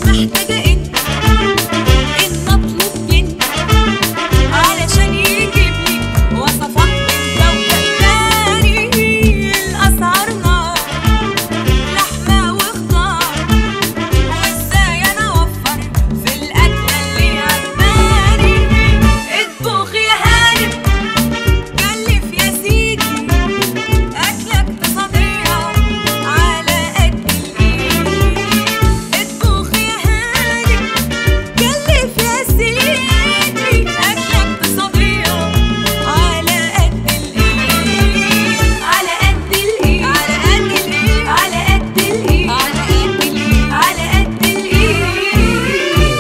محتاجة انت ان اطلب منك علشان يجيب لي وصفات انت وكلاني. الاسعار نار، لحمة وخضار، وازاي انا اوفر في الاكلة اللي عجباني. اطبخ يا هانم، كلف يا سيدي، اكلة اقتصادية على قد الايد. اطبخ يا هانم، كلف يا سيدي، اكلة اقتصادية على قد الايد. على قد الايد، على قد الايد، على قد الايد، على قد الايد، على قد الايد.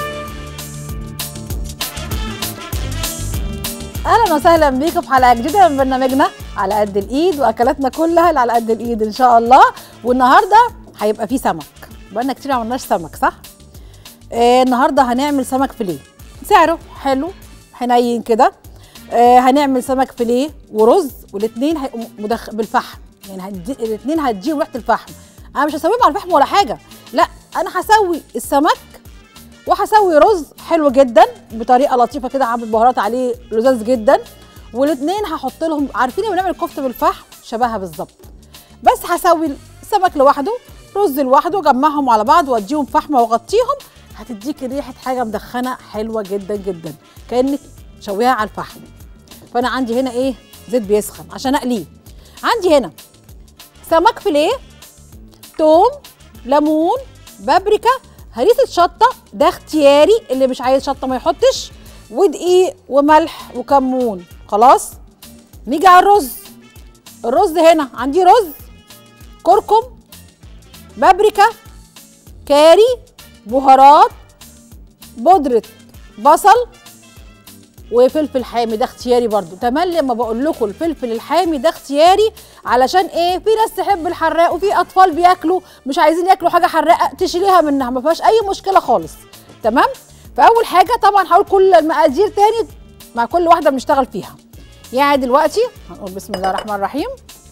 اهلا وسهلا بيكم في حلقه جديده من برنامجنا على قد الايد، واكلاتنا كلها اللي على قد الايد ان شاء الله. والنهارده هيبقى فيه سمك، بقالنا كتير ما عملناش سمك صح؟ النهارده هنعمل سمك فيليه، سعره حلو حنين كده. هنعمل سمك فيليه ورز، والاثنين هيبقوا بالفحم، يعني الاثنين هتجيب ريحه الفحم. انا مش هسويهم على الفحم ولا حاجه، لا انا هسوي السمك وهسوي رز حلو جدا بطريقه لطيفه كده، هعمل بهارات عليه لذاذ جدا. والاثنين هحط لهم، عارفين لما بنعمل كفته بالفحم شبهها بالظبط، بس هسوي السمك لوحده، رز لوحده، اجمعهم على بعض واديهم فحمه واغطيهم، هتديكي ريحه حاجه مدخنه حلوه جدا جدا كانك شويها على الفحم. فانا عندي هنا ايه؟ زيت بيسخن عشان اقليه. عندي هنا سمك فيليه، توم، ليمون، بابريكا، هريسه شطه، ده اختياري، اللي مش عايز شطه ما يحطش، ودقيق وملح وكمون. خلاص نيجي على الرز. الرز هنا عندي رز، كركم، بابريكا، كاري، بهارات، بودره بصل، وفلفل حامي، ده اختياري برضو. تملي لما بقول لكم الفلفل الحامي ده اختياري، علشان ايه؟ في ناس تحب الحراق، وفي اطفال بياكلوا مش عايزين ياكلوا حاجه حراقه، تشيليها منها ما فيهاش اي مشكله خالص. تمام. فاول حاجه طبعا هقول كل المقادير تاني مع كل واحده بنشتغل فيها. يعني دلوقتي هنقول بسم الله الرحمن الرحيم.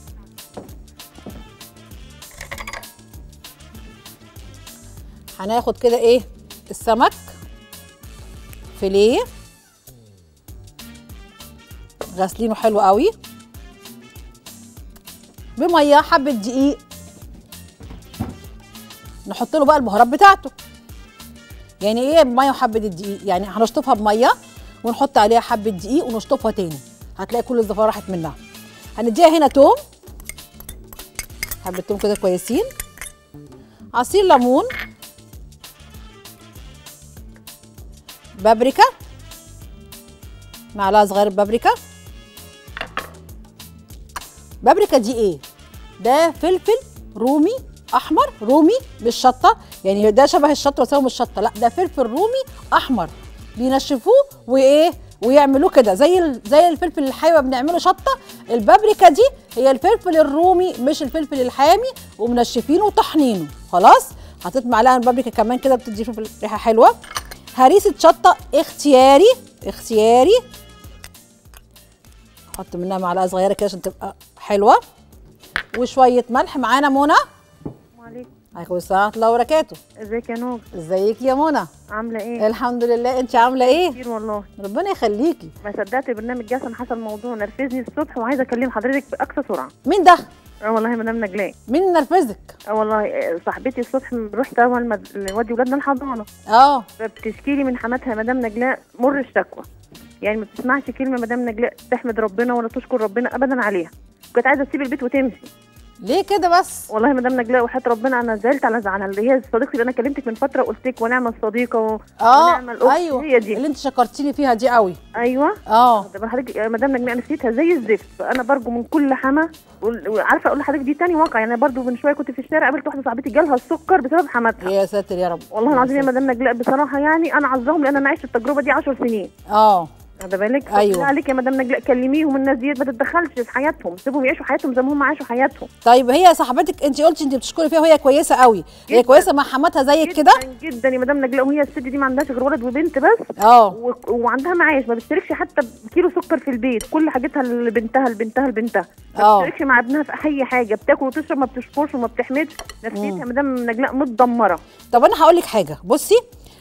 هناخد كده ايه؟ السمك فيليه غاسلينه حلو قوي بميه، حبه دقيق، نحط له بقى البهارات بتاعته. يعني ايه بميه وحبه الدقيق؟ يعني هنشطفها بميه ونحط عليها حبه دقيق ونشطفها تاني، هتلاقي كل الزفاره راحت منها. هنديها هنا توم، حبه توم كده كويسين، عصير ليمون، بابريكا، معلقه صغيره بابريكا. بابريكا دي ايه؟ ده فلفل رومي احمر، رومي مش شطه، يعني ده شبه الشطه بس هو مش شطه، لا ده فلفل رومي احمر، بينشفوه وايه ويعملوه كده زي الفلفل الحامي بنعمله شطه. البابريكا دي هي الفلفل الرومي مش الفلفل الحامي، ومنشفينه وطحنينه. خلاص حطيت معلقه من البابريكا كمان كده بتدي ريحه حلوه. هريسه شطه اختياري، اختياري، حط منها معلقه صغيره كده عشان تبقى حلوه. وشويه ملح. معانا منى. وعليكم. عليكم السلام ورحمه الله وبركاته. ازيك يا نور؟ ازيك يا منى؟ عامله ايه؟ الحمد لله، انت عامله ايه؟ كتير والله. ربنا يخليكي. ما صدقت البرنامج جه عشان حصل موضوع نرفزني الصبح، وعايزه اكلم حضرتك باقصى سرعه. مين ده؟ والله مدام نجلاء. مين نرفزك؟ والله صاحبتي الصبح رحت اول نودي ولادنا الحضانه، فبتشكي لي من حماتها مدام نجلاء مر الشكوى، يعني ما بتسمعش كلمه مدام نجلاء تحمد ربنا ولا تشكر ربنا ابدا عليها. كنت عايزه تسيب البيت وتمشي. ليه كده بس؟ والله مدام نجلاء وحياة ربنا انا زعلت على زعلها، اللي هي صديقتي اللي انا كلمتك من فتره وقلت لك ونعم الصديقه ونعم الاخت. ايوه هي دي اللي انت شكرتيني فيها دي قوي. ايوه طب حضرتك مدام نجلاء نفسيتها زي الزفت، فانا برجو من كل حما، وعارفه اقول لحضرتك دي تاني واقع. يعني برضو من شويه كنت في الشارع قابلت واحده صاحبتي جالها السكر بسبب حماتها. يا ساتر يا رب. والله العظيم يا مدام نجلاء بصراحه يعني انا عذراهم، لان انا عشت التجربه دي 10 سنين. واخده بالك؟ أيوة. عليك يا مدام نجلاء كلميهم، الناس ديت ما تتدخلش في حياتهم، سيبهم يعيشوا حياتهم زي ما هم عاشوا حياتهم. طيب هي صاحبتك انت قلتي انت بتشكري فيها وهي كويسه قوي، هي كويسه مع حماتها زيك كده؟ جدا جدا يا مدام نجلاء، وهي الست دي ما عندهاش غير ولد وبنت بس. وعندها معاش، ما بتشتركش حتى بكيلو سكر في البيت، كل حاجتها لبنتها ما بتشتركش مع ابنها في اي حاجه، بتاكل وتشرب، ما بتشكرش وما بتحمدش، نفسيتها مدام نجلاء متدمره. طب انا هقول لك حاجه، بصي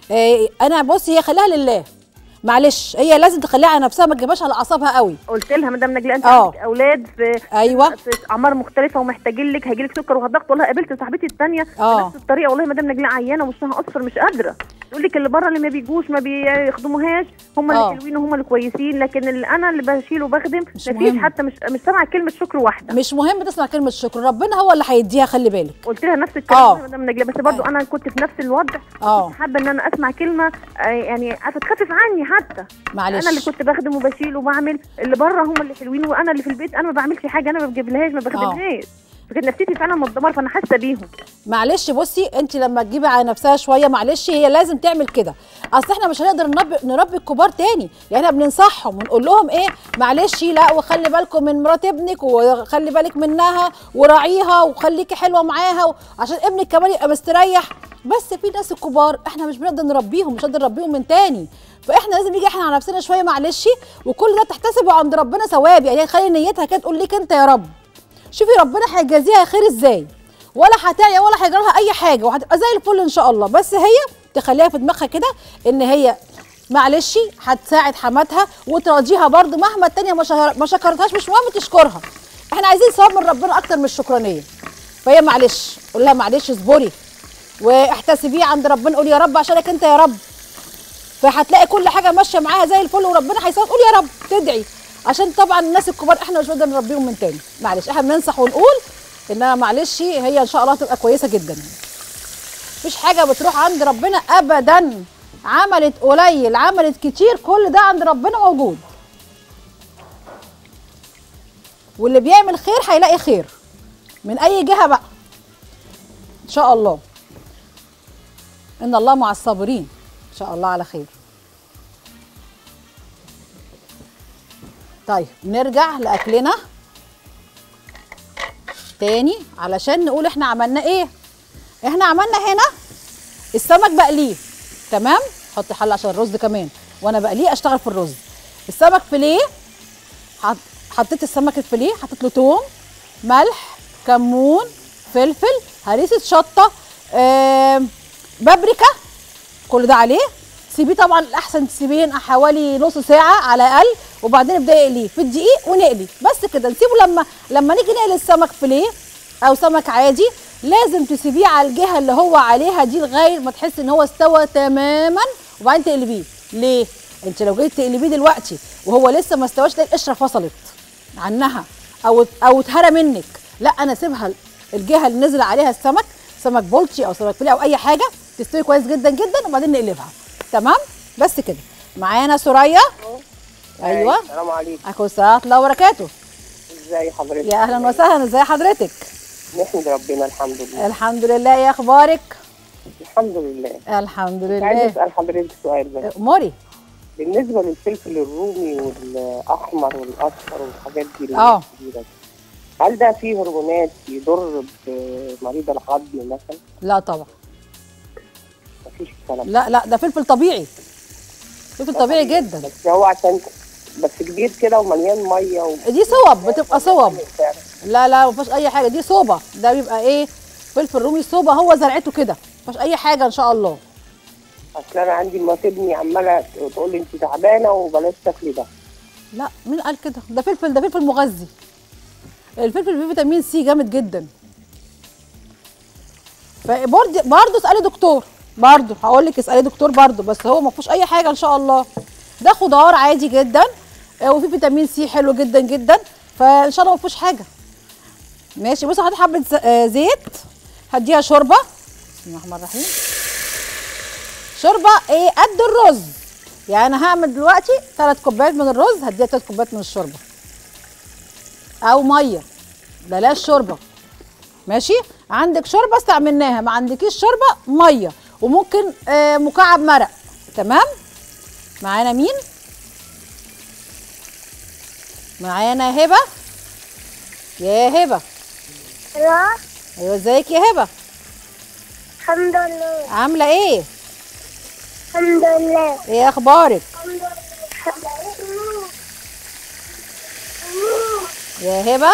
هي خليها لله، معلش هي لازم تخليها على نفسها، ما تجيبهاش على اعصابها قوي. قلت لها مدام نجلاء انت عندك اولاد في ايوه في اعمار مختلفه ومحتاجين لك، هيجي لك سكر وضغط. والله قابلت صاحبتي الثانيه بنفس الطريقه، والله مدام نجلاء عيانه وشها اصفر مش قادره، تقول لك اللي بره اللي ما بيجوش ما بيخدموهاش هم اللي حلوين وهم اللي كويسين، لكن اللي انا اللي بشيل وبخدم مفيش حتى مش سامعه كلمه شكر واحده. مش مهم تسمع كلمه شكر، ربنا هو اللي هيديها، خلي بالك. قلت لها نفس الكلام مدام نجلاء، بس برضو انا كنت في نفس الوضع، كنت حابه ان انا اسمع كلمه يعني تخفف عني حتى. معلش انا اللي كنت بخدم وبشيل وبعمل، اللي بره هم اللي حلوين، وانا اللي في البيت انا ما بعملش حاجه، انا ما بجيبلهاش ما بخدمهاش، فكانت نفسيتي فعلا متدمره، فانا حاسه بيهم. معلش بصي انت لما تجيبي على نفسها شويه، معلش هي لازم تعمل كده، اصل احنا مش هنقدر نربي الكبار تاني، يعني احنا بننصحهم ونقول لهم معلش لا، وخلي بالكم من مرات ابنك، وخلي بالك منها وراعيها وخليكي حلوه معاها عشان ابنك كمان يبقى مستريح. بس في ناس الكبار احنا مش بنقدر نربيهم، مش هنقدر نربيهم من تاني، فاحنا لازم نيجي احنا على نفسنا شويه معلش، وكل ده تحتسبه عند ربنا ثواب، يعني خلي نيتها كده تقول ليك انت يا رب، شوفي ربنا هيجازيها خير ازاي، ولا هتعيا ولا هيجرى لها اي حاجه، وهتبقى زي الفل ان شاء الله. بس هي تخليها في دماغها كده ان هي معلش هتساعد حماتها وتراضيها برده، مهما التانيه ما شكرتهاش مش مهم تشكرها، احنا عايزين ثواب من ربنا اكتر من الشكرانيه. فهي معلش قول لها معلش اصبري واحتسبيه عند ربنا، قولي يا رب عشانك انت يا رب، فهتلاقي كل حاجه ماشيه معاها زي الفل، وربنا هيساعدك. قولي يا رب، تدعي، عشان طبعا الناس الكبار احنا مش بنقدر نربيهم من تاني، معلش احنا بننصح ونقول انها معلش هي ان شاء الله هتبقى كويسه جدا، مفيش حاجه بتروح عند ربنا ابدا، عملت قليل عملت كتير كل ده عند ربنا موجود، واللي بيعمل خير هيلاقي خير من اي جهه بقى ان شاء الله، ان الله مع الصابرين، ان شاء الله على خير. طيب نرجع لاكلنا تاني علشان نقول احنا عملنا ايه. احنا عملنا هنا السمك بقليه، تمام، حط حله عشان الرز كمان وانا بقليه اشتغل في الرز. السمك فيليه، حطيت السمك الفيليه، حطيت له توم ملح كمون فلفل هريسه شطه بابريكا، كل ده عليه. سيبيه طبعا الاحسن تسيبيه حوالي نص ساعه على الاقل، وبعدين ابداي اقليه في الدقيق ونقلي بس كده. نسيبه لما نيجي نقلي السمك فيليه او سمك عادي، لازم تسيبيه على الجهه اللي هو عليها دي لغايه ما تحسي ان هو استوى تماما، وبعدين تقلبيه. ليه؟ انت لو جيت تقلبيه دلوقتي وهو لسه ما استواش تلاقي القشره فصلت عنها او اتهرى منك، لا انا اسيبها الجهه اللي نزل عليها السمك، سمك بولتي او سمك فيليه او اي حاجه، تستوي كويس جدا جدا وبعدين نقلبها. تمام بس كده. معانا سوريا. ايوه السلام عليكم. عليكم السلام ورحمه الله وبركاته. ازي حضرتك؟ يا اهلا وسهلا، ازي حضرتك؟ نحمد ربنا الحمد لله. الحمد لله، ايه اخبارك؟ الحمد لله. الحمد لله. عايز اسال حضرتك سؤال بس. اموري. بالنسبه للفلفل الرومي والاحمر والاصفر والحاجات دي الكبيره دي، هل ده فيه هرمونات يضر بمريض العظم مثلا؟ لا طبعا. مفيش الكلام. لا ده فلفل طبيعي، فلفل طبيعي جدا، بس هو عشان بس كبير كده ومليان ميه دي صوب، بتبقى صوب. لا ما فيهاش اي حاجه، دي صوبه، ده بيبقى ايه فلفل رومي صوبه، هو زرعته كده، ما فيهاش اي حاجه ان شاء الله. اصل انا عندي مرات ابني عماله تقول لي انت تعبانه وبلاش تاكلي ده. لا مين قال كده؟ ده فلفل مغذي، الفلفل فيه فيتامين سي جامد جدا. برضه اسالي دكتور، برضه هقول لك اسالي دكتور برضه، بس هو ما فيهوش اي حاجه ان شاء الله، ده خضار عادي جدا وفي فيتامين سي حلو جدا جدا، فان شاء الله ما فيهوش حاجه. ماشي. بصي هحط حبه زيت، هديها شوربه، بسم الله الرحمن الرحيم، شوربه ايه قد الرز، يعني انا هعمل دلوقتي 3 كوبايات من الرز، هديها 3 كوبايات من الشوربه او ميه، بلاش شوربه. ماشي. عندك شوربه استعملناها، ما عندكيش شوربه ميه، وممكن مكعب مرق. تمام. معانا مين؟ معانا هبه. يا هبه. ايوه ازيك يا هبه؟ الحمد لله. عامله ايه؟ الحمد لله. ايه اخبارك؟ يا هبه.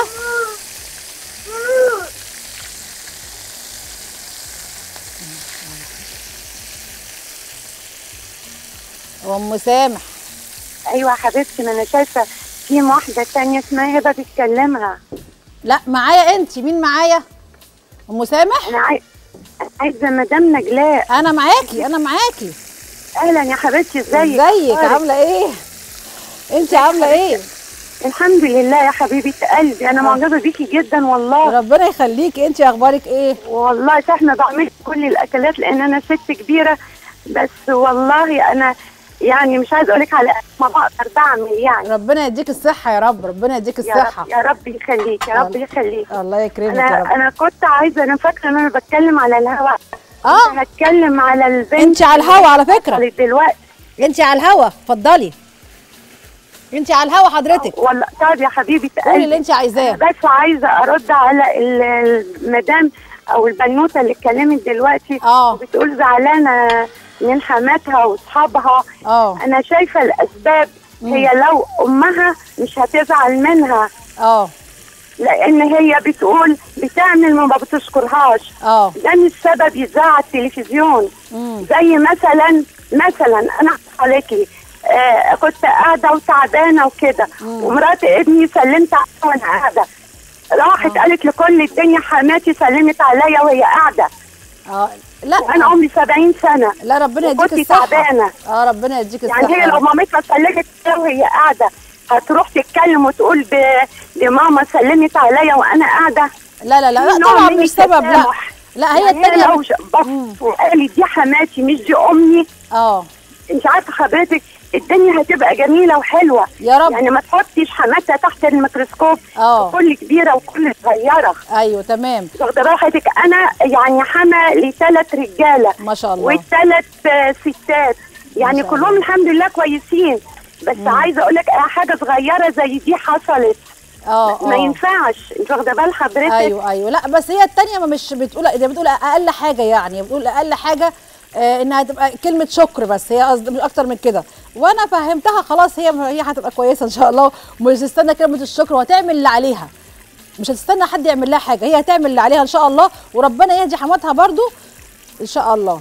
ام سامح. ايوه يا حبيبتي، ما انا شايفه في واحده تانية اسمها هبه بتكلمها. لا معايا انت. مين معايا؟ ام سامح. انا عايزه مدام نجلاء. انا معاكي انا معاكي. اهلا يا حبيبتي، ازيك؟ ازيك عامله ايه؟ انت عامله ايه؟ الحمد لله يا حبيبه قلبي، انا معجبه بيكي جدا والله. ربنا يخليكي. انت اخبارك ايه؟ والله احنا بعمل كل الاكلات لان انا ست كبيره، بس والله انا يعني مش عايزه اقول لك على ما بقدر بعمل يعني. ربنا يديك الصحه يا رب. ربنا يديك الصحه يا رب يخليك، يا رب يخليك. الله يكرمك يا رب. انا كنت عايزه، انا فاكره ان انا بتكلم على الهوا. هتكلم على البنت. انت على الهوا على فكره دلوقتي. انت على الهوا، اتفضلي. انت على الهوا حضرتك. والله طيب يا حبيبه قولي اللي انت عايزاه. بس عايزه ارد على المدام او البنوته اللي اتكلمت دلوقتي وبتقول زعلانه من حماتها واصحابها. انا شايفه الاسباب هي لو امها مش هتزعل منها. لان هي بتقول بتعمل ما بتشكرهاش. ده مش سبب يذاع التلفزيون. زي مثلا انا عليكي كنت قاعده وتعبانه وكده، ومرات ابني سلمت عليها وانا قاعده، راحت قالت لكل الدنيا حماتي سلمت عليا وهي قاعده. لا وانا عمري 70 سنه. لا ربنا يديك الصحه. تعبانه. ربنا يديك الصحه. يعني هي لو مامتها سلمت عليها وهي قاعده هتروح تتكلم وتقول دي ماما سلمت عليا وانا قاعده؟ لا طبعا مش سبب. لا هي يعني الثانيه لو بص وقالت دي حماتي مش دي امي. انت عارفه حضرتك الدنيا هتبقى جميله وحلوه يا رب. يعني ما تحطيش حماتها تحت الميكروسكوب. كل كبيره وكل صغيره. ايوه تمام. واخده بال حضرتك؟ انا يعني حما ل3 رجاله ما شاء الله و3 ستات، يعني كلهم الحمد لله كويسين. بس عايزه اقول لك حاجه صغيره زي دي حصلت ما ينفعش. انت واخده بال حضرتك؟ ايوه لا بس هي الثانيه ما مش بتقول، هي بتقول اقل حاجه، يعني بتقول اقل حاجه انها تبقى كلمه شكر بس، هي قصدي مش اكتر من كده. وانا فهمتها خلاص، هي هتبقى كويسه ان شاء الله، ومش هتستنى كلمه الشكر وهتعمل اللي عليها. مش هتستنى حد يعمل لها حاجه، هي هتعمل اللي عليها ان شاء الله، وربنا يهدي حماتها برضو ان شاء الله.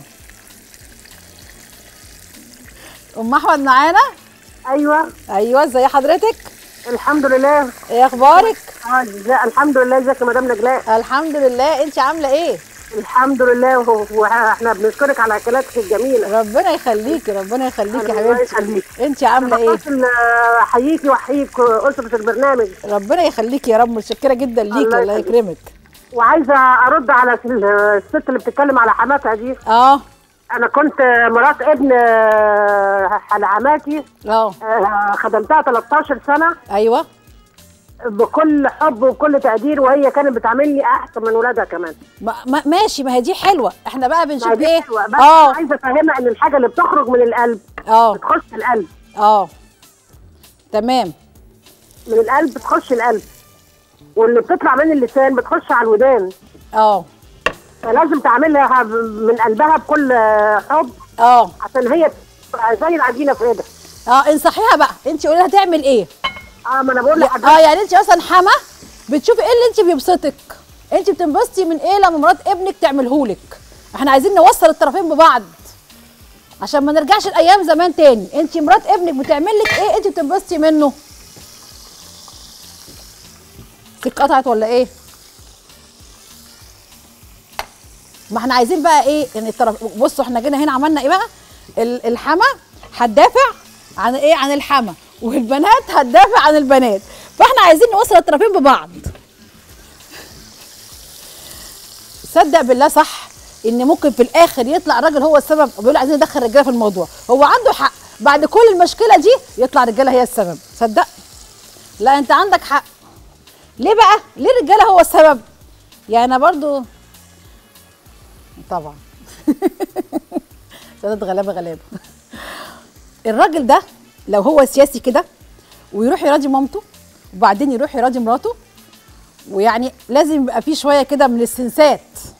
ام احمد معانا. ايوه ازي حضرتك؟ الحمد لله. ايه اخبارك؟ الحمد لله. ازيك يا مدام نجلاء؟ الحمد لله. انت عامله ايه؟ الحمد لله، واحنا بنشكرك على اكلاتك الجميله. ربنا يخليكي ربنا يخليكي يا حبيبتي. انت عامله ايه؟ احييكي واحييك اسره البرنامج. ربنا يخليكي يا رب، متشكره جدا ليكي، الله يكرمك. وعايزه ارد على الست اللي بتتكلم على حماتها دي. انا كنت مرات ابن حماتي. خدمتها 13 سنه. ايوه بكل حب وبكل تقدير، وهي كانت بتعاملني احسن من ولادها كمان. ماشي، ما هي دي حلوه. احنا بقى بنشوف ايه. بس عايزه افهمها ان الحاجه اللي بتخرج من القلب بتخش القلب. تمام. من القلب بتخش القلب، واللي بتطلع من اللسان بتخش على الودان. فلازم تعملها من قلبها بكل حب. عشان هي زي العجينه في ايدها. انصحيها بقى، انت قولي لها تعمل ايه. ما انا بقول لحضرتك. يعني انت مثلا حما بتشوفي ايه اللي انت بيبسطك، انت بتنبسطي من ايه لما مرات ابنك تعملهولك. احنا عايزين نوصل الطرفين ببعض عشان ما نرجعش لايام زمان تاني. انت مرات ابنك بتعمل لك ايه انت بتنبسطي منه؟ اتقطعت ولا ايه؟ ما احنا عايزين بقى ايه يعني الطرف. بصوا احنا جينا هنا عملنا ايه بقى؟ الحما هتدافع عن ايه؟ عن الحما، والبنات هتدافع عن البنات. فاحنا عايزين نوصل الطرفين ببعض. صدق بالله صح ان ممكن في الاخر يطلع الراجل هو السبب، وبيقول عايزين ندخل الرجاله في الموضوع. هو عنده حق، بعد كل المشكله دي يطلع الرجاله هي السبب. صدق؟ لا انت عندك حق. ليه بقى؟ ليه الرجاله هو السبب؟ يعني انا برضو طبعا سادات غلابه. الراجل ده لو هو سياسي كده ويروح يراضي مامته وبعدين يروح يراضي مراته، ويعني لازم يبقى فيه شويه كده من السنسات.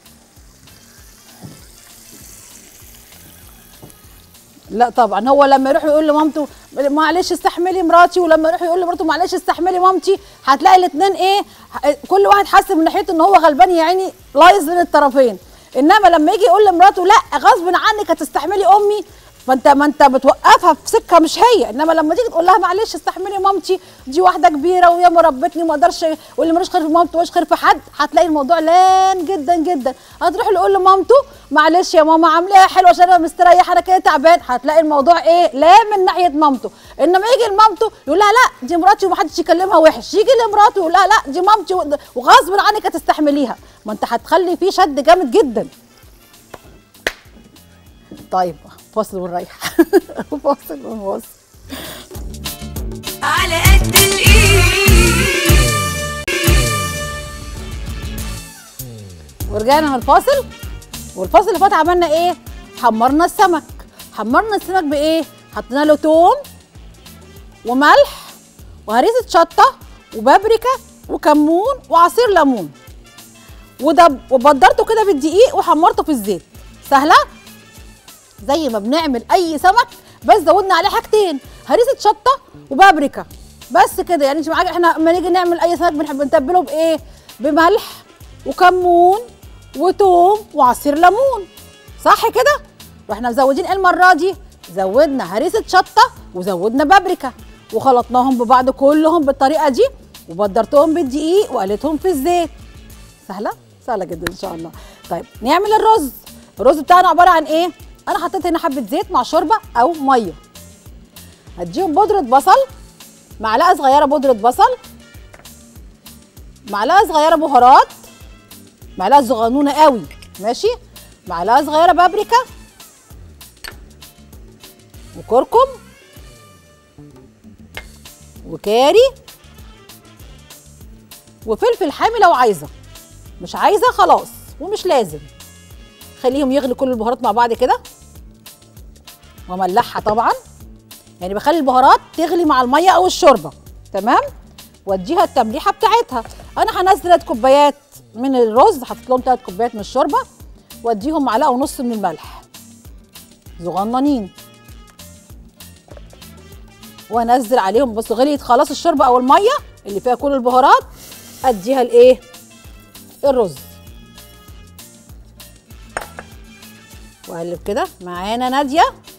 لا طبعا هو لما يروح يقول لمامته معلش استحملي مراتي، ولما يروح يقول لمراته معلش استحملي مامتي، هتلاقي الاثنين ايه، كل واحد حاسس من ناحيته ان هو غلبان يا عيني، لايظ من الطرفين. انما لما يجي يقول لمراته لا غصب عنك هتستحملي امي، ما انت بتوقفها في سكه مش هي. انما لما تيجي تقول لها معلش استحملي مامتي، دي واحده كبيره وهي ما ربتني وما اقدرش، واللي ملوش خير في مامته ملوش خير في حد، هتلاقي الموضوع لان جدا جدا. هتروح يقول لمامته معلش يا ماما عاملاها حلوه عشان انا مستريح انا كده تعبان، هتلاقي الموضوع ايه، لا من ناحيه مامته. انما يجي لمامته يقول لها لا دي مراتي ومحدش يكلمها وحش، يجي لمراته يقول لها لا دي مامتي وغصب عنك هتستحمليها، ما انت هتخلي فيه شد جامد جدا. طيب فاصل ونريح. فاصل ونواصل على قد الايد. ورجعنا من الفاصل، والفاصل اللي فات عملنا ايه؟ حمرنا السمك. حمرنا السمك بايه؟ حطينا له توم وملح وهريسه شطه وبابريكا وكمون وعصير ليمون، وبدرته كده بالدقيق وحمرته في الزيت. سهله زي ما بنعمل اي سمك، بس زودنا عليه حاجتين، هريسه شطه وبابريكا بس كده. يعني احنا لما نيجي نعمل اي سمك بنحب نتبله بايه؟ بملح وكمون وتوم وعصير ليمون، صح كده؟ واحنا مزودين ايه المره دي؟ زودنا هريسه شطه وزودنا بابريكا وخلطناهم ببعض كلهم بالطريقه دي، وبدرتهم بالدقيق وقليتهم في الزيت. سهله؟ سهله جدا ان شاء الله. طيب نعمل الرز. الرز بتاعنا عباره عن ايه؟ انا حطيت هنا حبه زيت مع شوربه او ميه. هديهم بودره بصل، معلقه صغيره بودره بصل، معلقه صغيره بهارات، معلقه صغنونه قوي ماشي، معلقه صغيره بابريكا وكركم وكاري وفلفل حامي لو عايزه، مش عايزه خلاص ومش لازم. خليهم يغلي كل البهارات مع بعض كده، واملحها طبعا، يعني بخلي البهارات تغلي مع الميه او الشوربه، تمام؟ واديها التمليحه بتاعتها. انا هنزل 3 كوبايات من الرز، حطيت لهم 3 كوبايات من الشوربه، واديهم معلقه ونص من الملح صغننين، وانزل عليهم بس غليت خلاص الشوربه او الميه اللي فيها كل البهارات، اديها الايه؟ الرز، واقلب كده. معانا ناديه.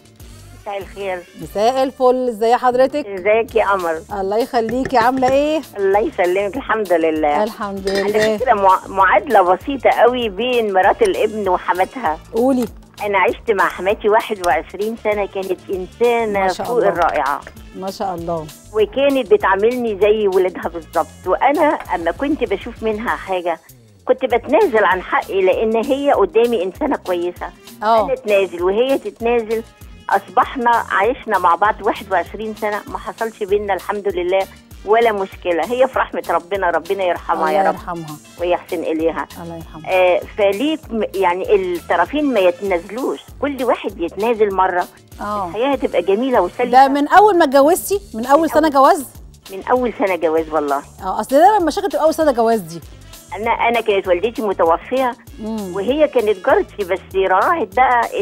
مساء الخير. مساء الفل، ازي حضرتك؟ ازيك يا قمر؟ الله يخليكي، عامله ايه؟ الله يسلمك، الحمد لله. الحمد لله. كده معادله بسيطه قوي بين مرات الابن وحماتها. قولي. انا عشت مع حماتي 21 سنه، كانت انسانه فوق الرائعه ما شاء الله، وكانت بتعاملني زي ولادها بالظبط. وانا اما كنت بشوف منها حاجه كنت بتنازل عن حقي، لان هي قدامي انسانه كويسه. انا اتنازل وهي تتنازل، اصبحنا عايشنا مع بعض 21 سنه، ما حصلش بينا الحمد لله ولا مشكله. هي في رحمه ربنا، ربنا يرحمها يا رب، الله يرحمها ويحسن اليها. الله يرحمها. فليك يعني الطرفين ما يتنازلوش، كل واحد يتنازل مره. الحياه هتبقى جميله وسلسه. ده من اول ما اتجوزتي؟ من اول سنه جواز؟ من اول سنه جواز والله. اصل ده المشاكل بتبقى اول سنه جواز دي. انا كانت والدتي متوفيه، وهي كانت جارتي، بس راعت بقى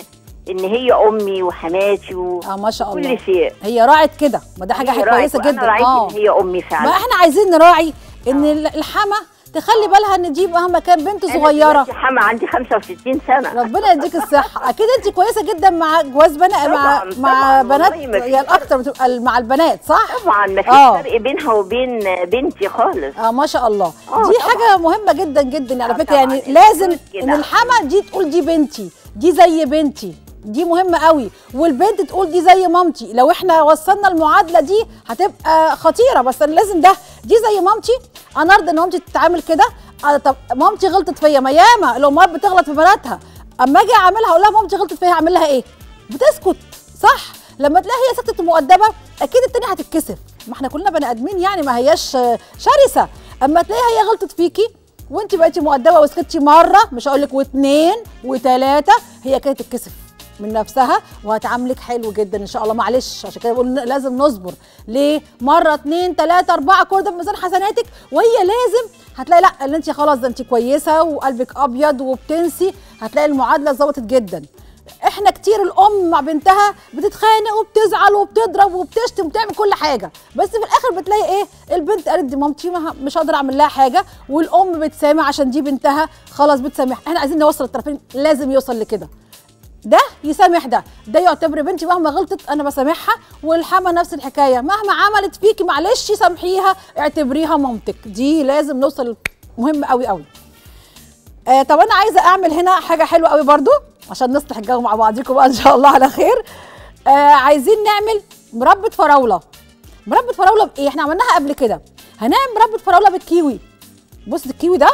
ان هي امي وحماتي ما شاء الله كل شيء. هي راعت كده، ما ده حاجه كويسه جدا. انا راعيت ان هي امي فعلا. ما احنا عايزين نراعي ان الحما تخلي بالها ان دي مهما كان بنت صغيره. انا حما عندي 65 سنه. ربنا يديك الصحه. اكيد انت كويسه جدا مع جواز بنات، مع بنات هي الاكتر بتبقى مع البنات، صح؟ طبعا ما فيش فرق بينها وبين بنتي خالص. ما شاء الله. دي حاجه مهمه جدا جدا على فكره، يعني لازم ان الحما دي تقول دي بنتي، دي زي بنتي، دي مهمه قوي، والبنت تقول دي زي مامتي. لو احنا وصلنا المعادله دي هتبقى خطيره، بس انا لازم ده دي زي مامتي. انا ارضى ان مامتي تتعامل كده. طب مامتي غلطت فيا، ما ياما الامهات بتغلط في بناتها، اما اجي اعملها اقول لها مامتي غلطت فيا، هعمل لها ايه؟ بتسكت، صح؟ لما تلاقي هي سكتت ومؤدبه اكيد التانيه هتتكسف، ما احنا كلنا بني ادمين يعني، ما هياش شرسه. اما تلاقيها هي غلطت فيكي وانت بقيتي مؤدبه وسكتي مره، مش هقول لك واثنين وثلاثه، هي كانت تتكسف. من نفسها وهتعاملك حلو جدا ان شاء الله. معلش عشان كده بقول لازم نصبر. ليه؟ مره 2 3 4 كل ده في ميزان حسناتك، وهي لازم هتلاقي لا اللي انت خلاص ده انت كويسه وقلبك ابيض وبتنسي، هتلاقي المعادله ظبطت جدا. احنا كتير الام مع بنتها بتتخانق وبتزعل وبتضرب وبتشتم وبتعمل كل حاجه، بس في الاخر بتلاقي ايه؟ البنت قالت دي مامتي مش هقدر اعمل لها حاجه، والام بتسامح عشان دي بنتها خلاص بتسامح. احنا عايزين نوصل الطرفين، لازم يوصل لكده. ده يسامح ده يعتبر بنتي مهما غلطت انا بسامحها، والحما نفس الحكايه مهما عملت فيكي معلش سامحيها اعتبريها مامتك. دي لازم نوصل، مهم قوي قوي. طب انا عايزه اعمل هنا حاجه حلوه قوي برضو عشان نصلح الجو مع بعضيكم بقى ان شاء الله على خير. عايزين نعمل مربى فراوله. مربى فراوله بايه؟ احنا عملناها قبل كده. هنعمل مربى فراوله بالكيوي. بص الكيوي ده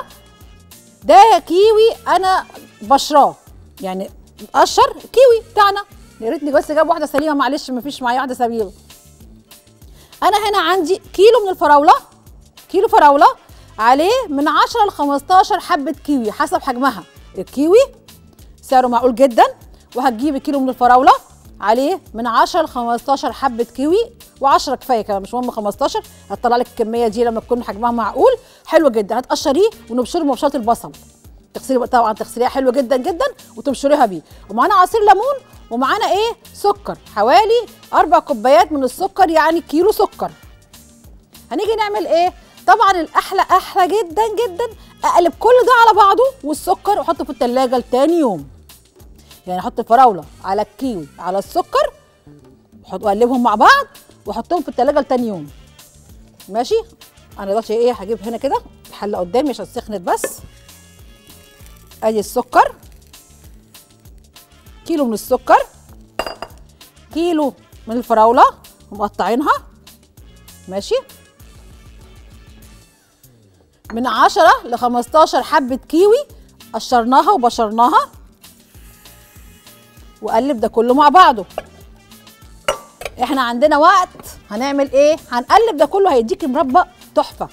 كيوي انا بشراه، يعني قشر كيوي بتاعنا. يا ريتني بس جاب واحده سليمه، معلش مفيش معايا واحده سليمه. انا هنا عندي كيلو من الفراوله، كيلو فراوله عليه من 10 ل 15 حبه كيوي حسب حجمها. الكيوي سعره معقول جدا، وهتجيبي كيلو من الفراوله عليه من 10 ل 15 حبه كيوي، و10 كفايه كمان مش مهم 15، هتطلع لك الكميه دي لما تكون حجمها معقول. حلو جدا. هتقشريه ونبشره بمبشره البصل، تغسليه طبعا، تغسليها حلو جدا جدا وتبشريها بيه. ومعانا عصير ليمون، ومعانا ايه؟ سكر، حوالي 4 كوبايات من السكر، يعني كيلو سكر. هنيجي نعمل ايه؟ طبعا الاحلى احلى جدا جدا اقلب كل ده على بعضه والسكر واحطه في التلاجة لتاني يوم. يعني احط الفراوله على الكيوي على السكر واقلبهم مع بعض واحطهم في التلاجة لتاني يوم. ماشي؟ انا دلوقتي ايه هجيب هنا كده الحله قدامي عشان سخنت بس. ادي السكر، كيلو من السكر، كيلو من الفراوله ومقطعينها. ماشي؟ من 10 ل 15 حبه كيوي قشرناها وبشرناها، وقلب ده كله مع بعضه. احنا عندنا وقت هنعمل ايه؟ هنقلب ده كله، هيديكي مربى تحفه.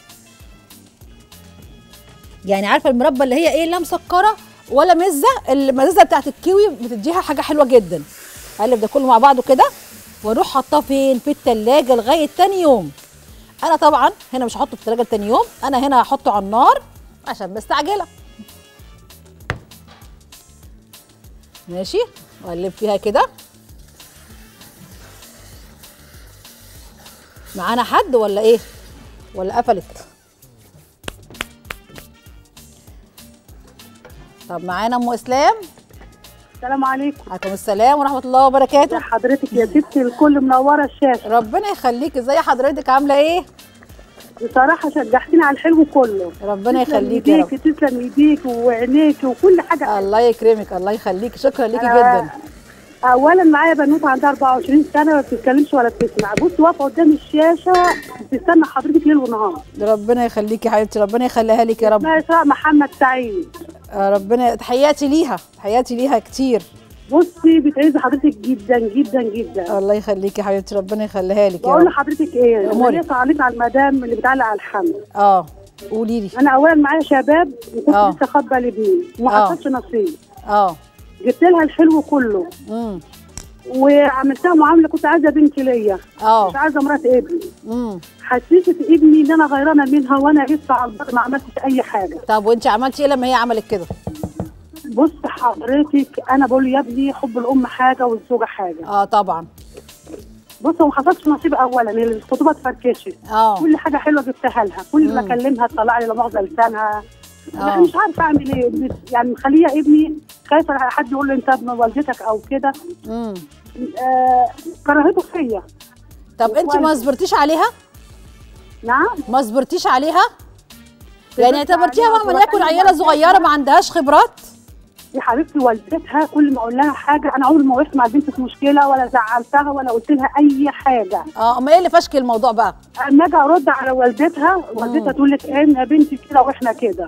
يعني عارفه المربى اللي هي ايه؟ لا مسكره ولا مزه، المزازه بتاعت الكيوي بتديها حاجه حلوه جدا. اقلب ده كله مع بعضه كده واروح حاطاه فين؟ في التلاجة لغايه تاني يوم. انا طبعا هنا مش هحطه في التلاجة تاني يوم، انا هنا هحطه على النار عشان مستعجله. ماشي؟ واقلب فيها كده. معانا حد ولا ايه؟ ولا قفلت؟ طب معانا ام اسلام. السلام عليكم. وعليكم السلام ورحمه الله وبركاته. يا حضرتك يا ستي الكل منوره الشاشه. ربنا يخليك. ازي حضرتك؟ عامله ايه؟ بصراحه شجعتيني على الحلو كله. ربنا يخليك يا رب. تسلم ايديك وعينيك وكل حاجه. الله يكرمك، الله يخليك، شكرا ليكي جدا. اولا معايا بنوته عندها 24 سنه ما بتتكلمش ولا بتسمع، بص واقفه قدام الشاشه بتستنى حضرتك ليل ونهار. ربنا يخليكي يا حبيبتي، ربنا يخليها لك يا رب. اسمها اسراء محمد سعيد. ربنا، تحياتي ليها، تحياتي ليها كتير. بصي بتعز حضرتك جدا جدا جدا. الله يخليكي يا حبيبتي، ربنا يخليها لك يا رب. بقول لحضرتك ايه؟ انا تعليق على المدام اللي بتعلق على الحمل. قولي لي. انا اولا معايا شباب وكنت لسه خاطبه لابني وما حصلش نصيب. جبت لها الحلو كله. وعملتها معامله كنت عايزه بنتي ليا. مش عايزه مرات ابني. حسيت ابني ان انا غيرانه منها وانا لسه على البر ما عملتش اي حاجه. طب وانت عملتي ايه لما هي عملت كده؟ بص حضرتك انا بقول يا ابني حب الام حاجه والزوجه حاجه. طبعا. بص هو ما حصلش نصيب اولا، الخطوبه اتفركشت. كل حاجه حلوه جبتها لها، كل ما اكلمها تطلع لي لا مؤاخذه لسانها. مش عارفه اعمل ايه، يعني مخليه ابني خايفه حد يقول له انت ابن والدتك او كده. كرهته فيا. طب انت ما صبرتيش عليها؟ نعم؟ ما صبرتيش عليها؟ يعني اعتبرتيها مهما يكون عياله صغيره ما عندهاش خبرات؟ يا حبيبتي والدتها كل ما اقول لها حاجه، انا عمري ما وقفت مع البنت في مشكله ولا زعلتها ولا قلت لها اي حاجه. امال ايه اللي فشكل الموضوع بقى؟ اما اجي ارد على والدتها، والدتها تقول لك ايه يا بنتي كده واحنا كده.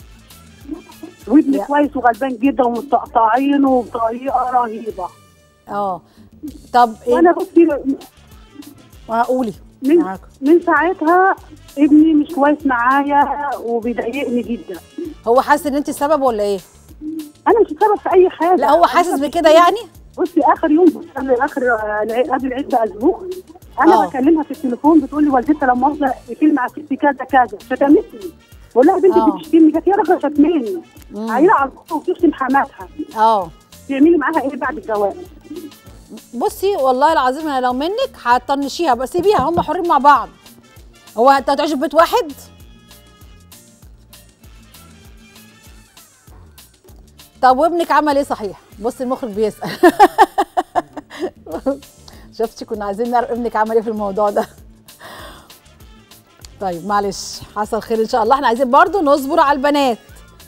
وابني كويس وغلبان جدا ومتقطعينه بطريقه رهيبه. طب ايه؟ وانا بصي قولي. من ساعتها ابني مش كويس معايا وبيضايقني جدا. هو حاسس ان انت السبب ولا ايه؟ انا مش السبب في اي حاجه. لا هو حاسس بكده يعني؟ بصي اخر يوم اخر قبل العيد باسبوع انا بكلمها في التليفون بتقول لي والدتها لما اوصل كلمه على ستي كذا كذا شتمتني. بقول لها يا بنتي بتشتمني كانت يا راجل شتماني عيله على الصوت وبتشتم حماتها. تعملي معاها ايه بعد الجواز؟ بصي والله العظيم انا لو منك هتطنشيها بس سيبيها هم حرين مع بعض. هو انت هتعيشوا في بيت واحد؟ طب وابنك عمل ايه صحيح؟ بصي المخرج بيسأل. شفتي كنا عايزين نعرف ابنك عمل ايه في الموضوع ده. طيب معلش حصل خير ان شاء الله. احنا عايزين برضو نصبر على البنات.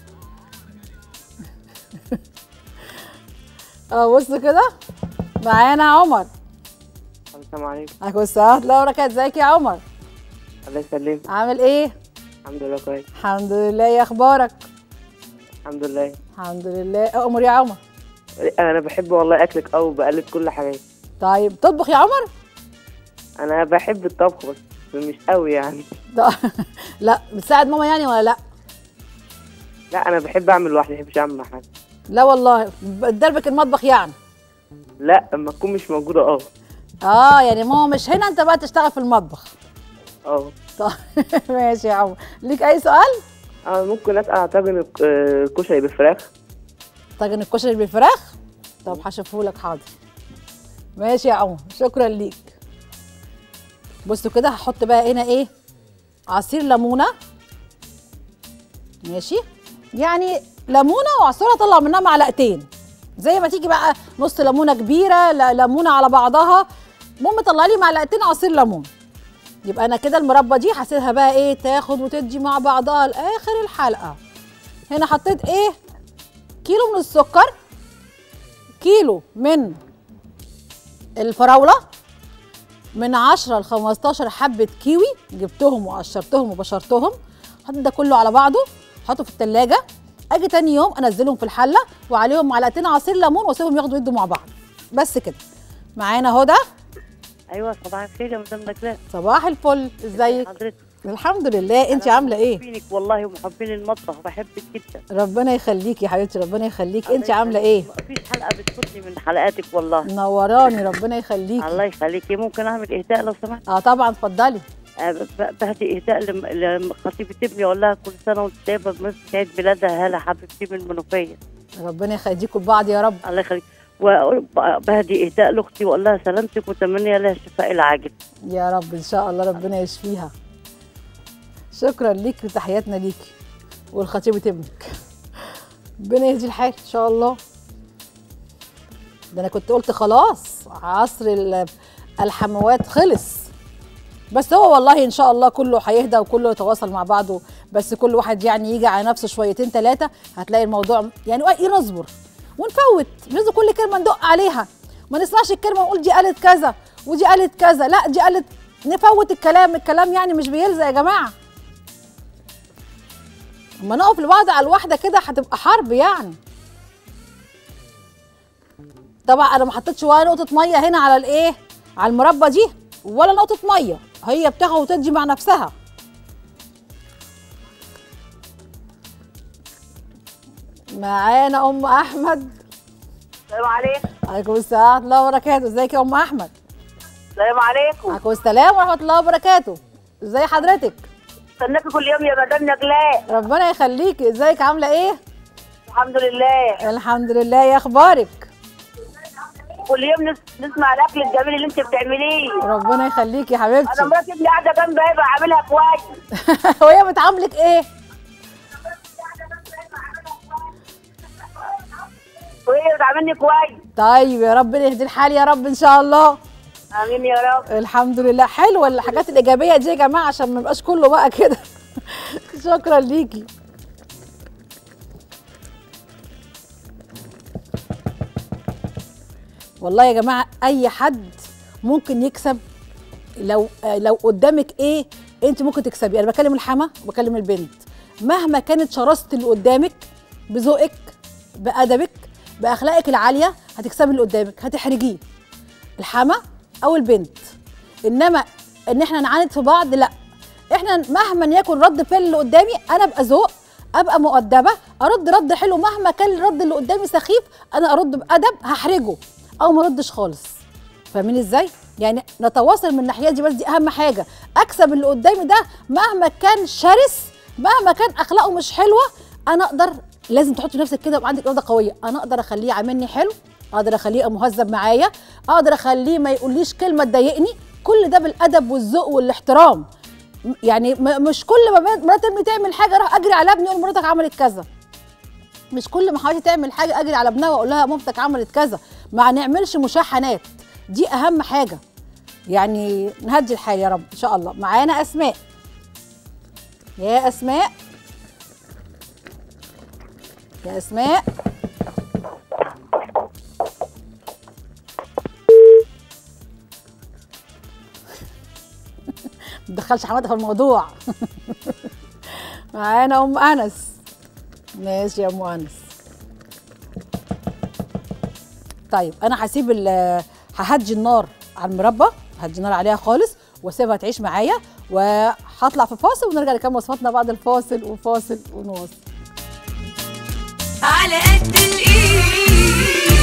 بصوا كده معانا عمر. السلام عليكم. عليكم السلام ورحمة الله وبركاته. ازيك يا عمر؟ الله يسلمك. عامل ايه؟ الحمد لله كويس. الحمد لله. ايه اخبارك؟ الحمد لله. الحمد لله. امر يا عمر. انا بحب والله اكلك قوي وبقلد كل حاجه. طيب تطبخ يا عمر؟ انا بحب الطبخ بس مش قوي يعني. لا بتساعد ماما يعني ولا لا؟ لا انا بحب اعمل لوحدي، ما بحبش اعمل مع حد. لا والله دربك المطبخ يعني؟ لا اما تكون مش موجوده يعني ماما مش هنا انت بقى تشتغل في المطبخ. طيب ماشي يا عمر. ليك اي سؤال؟ ممكن اسال على طاجن الكشري بالفراخ. طاجن الكشري بالفراخ؟ طب هشوفه لك حاضر. ماشي يا عمر شكرا ليك. بصوا كده هحط بقى هنا ايه؟ عصير ليمونه. ماشي؟ يعني ليمونه وعصير اطلع منها معلقتين زي ما تيجي بقى، نص ليمونه كبيره ليمونه على بعضها. المهم طلع لي معلقتين عصير ليمون. يبقى انا كده المربى دي هسيبها بقى ايه تاخد وتدي مع بعضها لاخر الحلقه. هنا حطيت ايه؟ كيلو من السكر، كيلو من الفراوله، من 10 ل 15 حبه كيوي جبتهم وقشرتهم وبشرتهم. حط ده كله على بعضه حطه في التلاجة. اجي تاني يوم انزلهم في الحله وعليهم معلقتين عصير ليمون واسيبهم ياخدوا يدوا مع بعض. بس كده. معانا هدى. ايوه صباح الخير يا مدام نجلاء. صباح الفل. ازيك؟ حضرتك؟ الحمد لله. انت عامله ايه؟ محبينك والله ومحبين المطبخ بحبك جدا. ربنا يخليكي يا حبيبتي. ربنا يخليكي. انت عامله ايه؟ مفيش حلقه بتفوتني من حلقاتك والله. نوراني. ربنا يخليكي. الله يخليكي. ممكن اعمل اهداء لو سمحت؟ طبعا اتفضلي. بهدي اهداء لخطيبه ابني اقول لها كل سنه وانت طيبه بمناسبه عيد ميلادها هاله حبيبتي من المنوفيه. ربنا يخليكم لبعض يا رب. الله يخليك. وبهدي اهداء لاختي واقول لها سلامتك وتمني لها الشفاء العاجل. يا رب ان شاء الله ربنا يشفيها. شكرا ليكي وتحياتنا ليكي ولخطيبه ابنك. ربنا يهدي الحال ان شاء الله. ده انا كنت قلت خلاص عصر الحموات خلص، بس هو والله ان شاء الله كله هيهدى وكله يتواصل مع بعضه. بس كل واحد يعني يجي على نفسه شويتين ثلاثه هتلاقي الموضوع يعني نصبر ونفوت. مش لازم كل كلمه ندق عليها، ما نسمعش الكلمه ونقول دي قالت كذا ودي قالت كذا، لا دي قالت. نفوت الكلام يعني مش بيلزق يا جماعه. اما نقف لبعض على الواحده كده هتبقى حرب يعني. طبعا انا ما حطيتش ولا نقطه ميه هنا على الايه؟ على المربى دي ولا نقطه ميه، هي بتاخد وتدي مع نفسها. معانا ام احمد. السلام عليكم. عليكم السلام ورحمه الله وبركاته. ازيك يا ام احمد؟ السلام عليكم. وعليكم السلام ورحمه الله وبركاته. ازي حضرتك؟ استناكي كل يوم يا مدام نجلاء. ربنا يخليكي. ازيك عامله ايه؟ الحمد لله. الحمد لله. ايه اخبارك؟ كل يوم نسمع الاكل الجميل اللي انت بتعمليه. ربنا يخليكي يا حبيبتي. انا مراتي ابني قاعده جنبي اهي بعملها كويس. وهي بتعاملك ايه؟ وهي بتعاملني كويس. طيب يا رب يهدي الحال يا رب ان شاء الله. امين يا رب. الحمد لله. حلوه الحاجات الايجابيه دي يا جماعه عشان ما يبقاش كله بقى كده. شكرا ليكي. والله يا جماعه اي حد ممكن يكسب لو قدامك ايه انت ممكن تكسبي. انا بكلم الحما وبكلم البنت. مهما كانت شراسه اللي قدامك بذوقك بادبك باخلاقك العاليه هتكسبي اللي قدامك، هتحرجيه الحما او البنت. انما ان احنا نعاند في بعض لا. احنا مهما يكن رد فعل اللي قدامي انا ابقى ذوق، ابقى مؤدبه، ارد رد حلو. مهما كان الرد اللي قدامي سخيف انا ارد بادب، هحرجه او ما ردش خالص. فاهمين ازاي؟ يعني نتواصل من الناحيه دي، بس دي اهم حاجه. اكسب اللي قدامي ده مهما كان شرس، مهما كان اخلاقه مش حلوه، انا اقدر. لازم تحطي نفسك كده ويبقى عندك اراده قويه. انا اقدر اخليه عاملني حلو، اقدر اخليه مهذب معايا، اقدر اخليه ما يقوليش كلمه تضايقني. كل ده بالادب والذوق والاحترام. يعني مش كل ما مرات امي تعمل حاجه اروح اجري على ابني اقول مراتك عملت كذا. مش كل ما حماتي تعمل حاجه اجري على ابنها واقول لها مامتك عملت كذا. ما نعملش مشاحنات، دي اهم حاجه. يعني نهدي الحال يا رب ان شاء الله. معانا اسماء. يا اسماء، يا اسماء. ما تدخلش حماتها في الموضوع. معانا ام انس. ماشي يا ام انس. طيب انا ههدي النار على المربى، هدي النار عليها خالص واسيبها تعيش معايا، وهطلع في فاصل ونرجع نكمل وصفاتنا بعد الفاصل. وفاصل ونواصل. على قد الايد.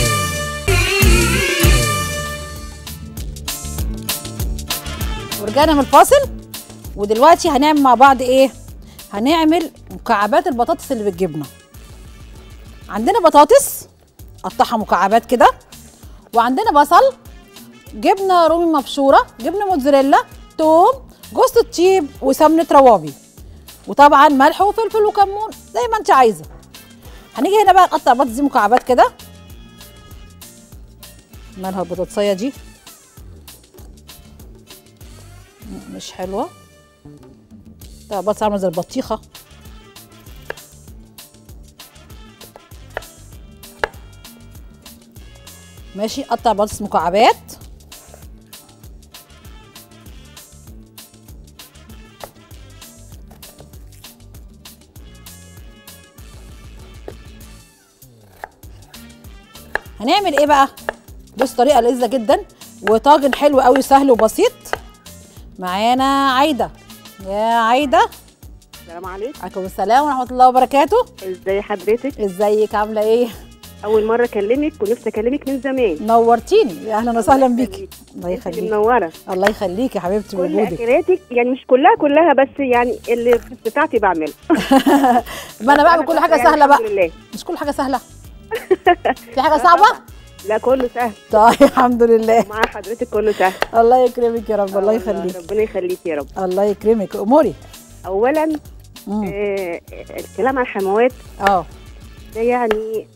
ورجعنا من الفاصل، ودلوقتي هنعمل مع بعض ايه؟ هنعمل مكعبات البطاطس اللي بالجبنه. عندنا بطاطس قطعها مكعبات كده، وعندنا بصل، جبنه رومي مبشوره، جبنه موتزاريلا، توم، جوز الطيب، وسمنه روابي، وطبعا ملح وفلفل وكمون زي ما انت عايزه. هنيجي هنا بقى نقطع البطاطس دي مكعبات كده. مالها البطاطسيه دي مش حلوه. طب بطاطس عامله زي البطيخه. ماشي، قطع بطاطس مكعبات. هنعمل ايه بقى؟ بص طريقه لذيذه جدا وطاجن حلو قوي سهل وبسيط. معانا عايده. يا عايده. السلام عليكم. عليكم السلام ورحمه الله وبركاته. ازي حضرتك؟ ازيك عامله ايه؟ اول مره اكلمك ونفسي اكلمك من زمان. نورتيني، اهلا وسهلا بيكي. الله يخليكي. منوره. الله يخليكي يا حبيبتي وجودك. كل اكلاتك يعني مش كلها بس يعني اللي في استطاعتي بعملها. ما انا بعمل كل حاجه يعني سهله بقى. لله. مش كل حاجه سهله. في حاجه صعبه؟ لا كله سهل. طيب الحمد لله. مع حضرتك كله سهل. الله يكرمك يا رب. الله يخليك. ربنا يخليك يا رب. الله يكرمك. اموري. اولا الكلام عن الحموات ده يعني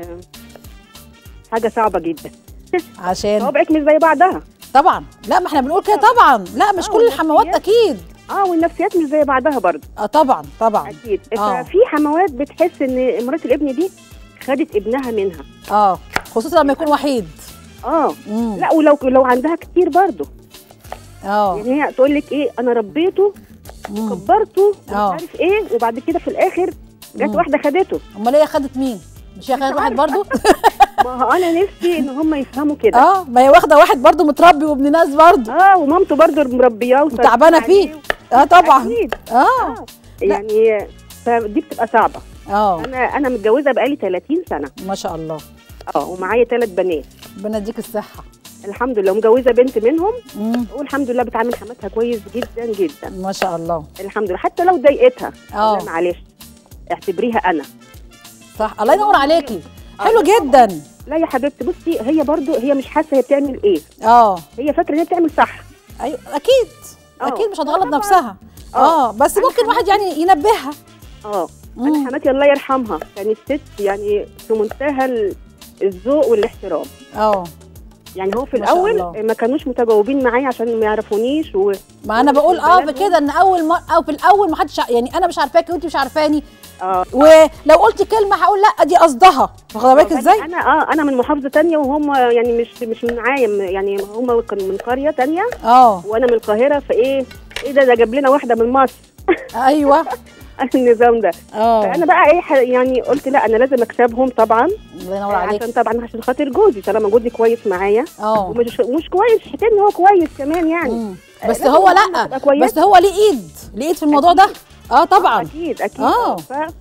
حاجه صعبه جدا. عشان صوابعك مش زي بعضها. طبعا. لا ما احنا بنقول كده طبعا. لا مش كل الحموات اكيد. والنفسيات مش زي بعضها برضه. طبعا طبعا اكيد. ففي حموات بتحس ان مرات الابن دي خدت ابنها منها. خصوصا لما يكون وحيد. لا ولو عندها كتير برضه. يعني هي تقول لك ايه، انا ربيته وكبرته مش عارف ايه، وبعد كده في الاخر جت واحده خدته. امال هي خدت مين؟ مش هي خدت واحد برضه؟ ما هو انا نفسي ان هم يفهموا كده. ما هي واخده واحد برضه متربي وابن ناس برضه. ومامته برضه مربياه وتعبانه فيه. طبعا. يعني فدي بتبقى صعبه. انا متجوزه بقالي 30 سنه. ما شاء الله. ومعايا 3 بنات. ربنا يديك الصحه. الحمد لله. مجوزه بنت منهم والحمد لله بتعامل حماتها كويس جدا جدا. ما شاء الله. الحمد لله. حتى لو ضايقتها معلش اعتبريها انا. صح. الله ينور عليكي. حلو جدا. لا يا حبيبتي بصي، هي برضو هي مش حاسه هي بتعمل ايه. هي فاكره ان هي بتعمل صح. ايوه اكيد. اكيد مش هتغلط نفسها. بس ممكن واحد يعني ينبهها. انا حماتي الله يرحمها كانت ست يعني في منتهى الذوق والاحترام. يعني هو في الاول ما كانوش متجاوبين معايا عشان ما يعرفونيش ما انا بقول بكده ان اول او في الاول ما حدش يعني انا مش عارفاكي وانت مش عارفاني. ولو قلت كلمه هقول لا دي قصدها. واخده بالك ازاي؟ انا من محافظه تانية وهم يعني مش من معايا، يعني هم كانوا من قريه تانية. وانا من القاهره. فايه ده جاب لنا واحده من مصر. ايوه. النظام ده. فانا بقى ايه يعني قلت لا انا لازم اكسبهم طبعا. الله ينور عليك. عشان خاطر جوزي طالما جوزي كويس معايا. ومش كويس حتى ان هو كويس كمان يعني. بس هو لا بس هو ليه ايد في الموضوع ده. طبعا. اكيد.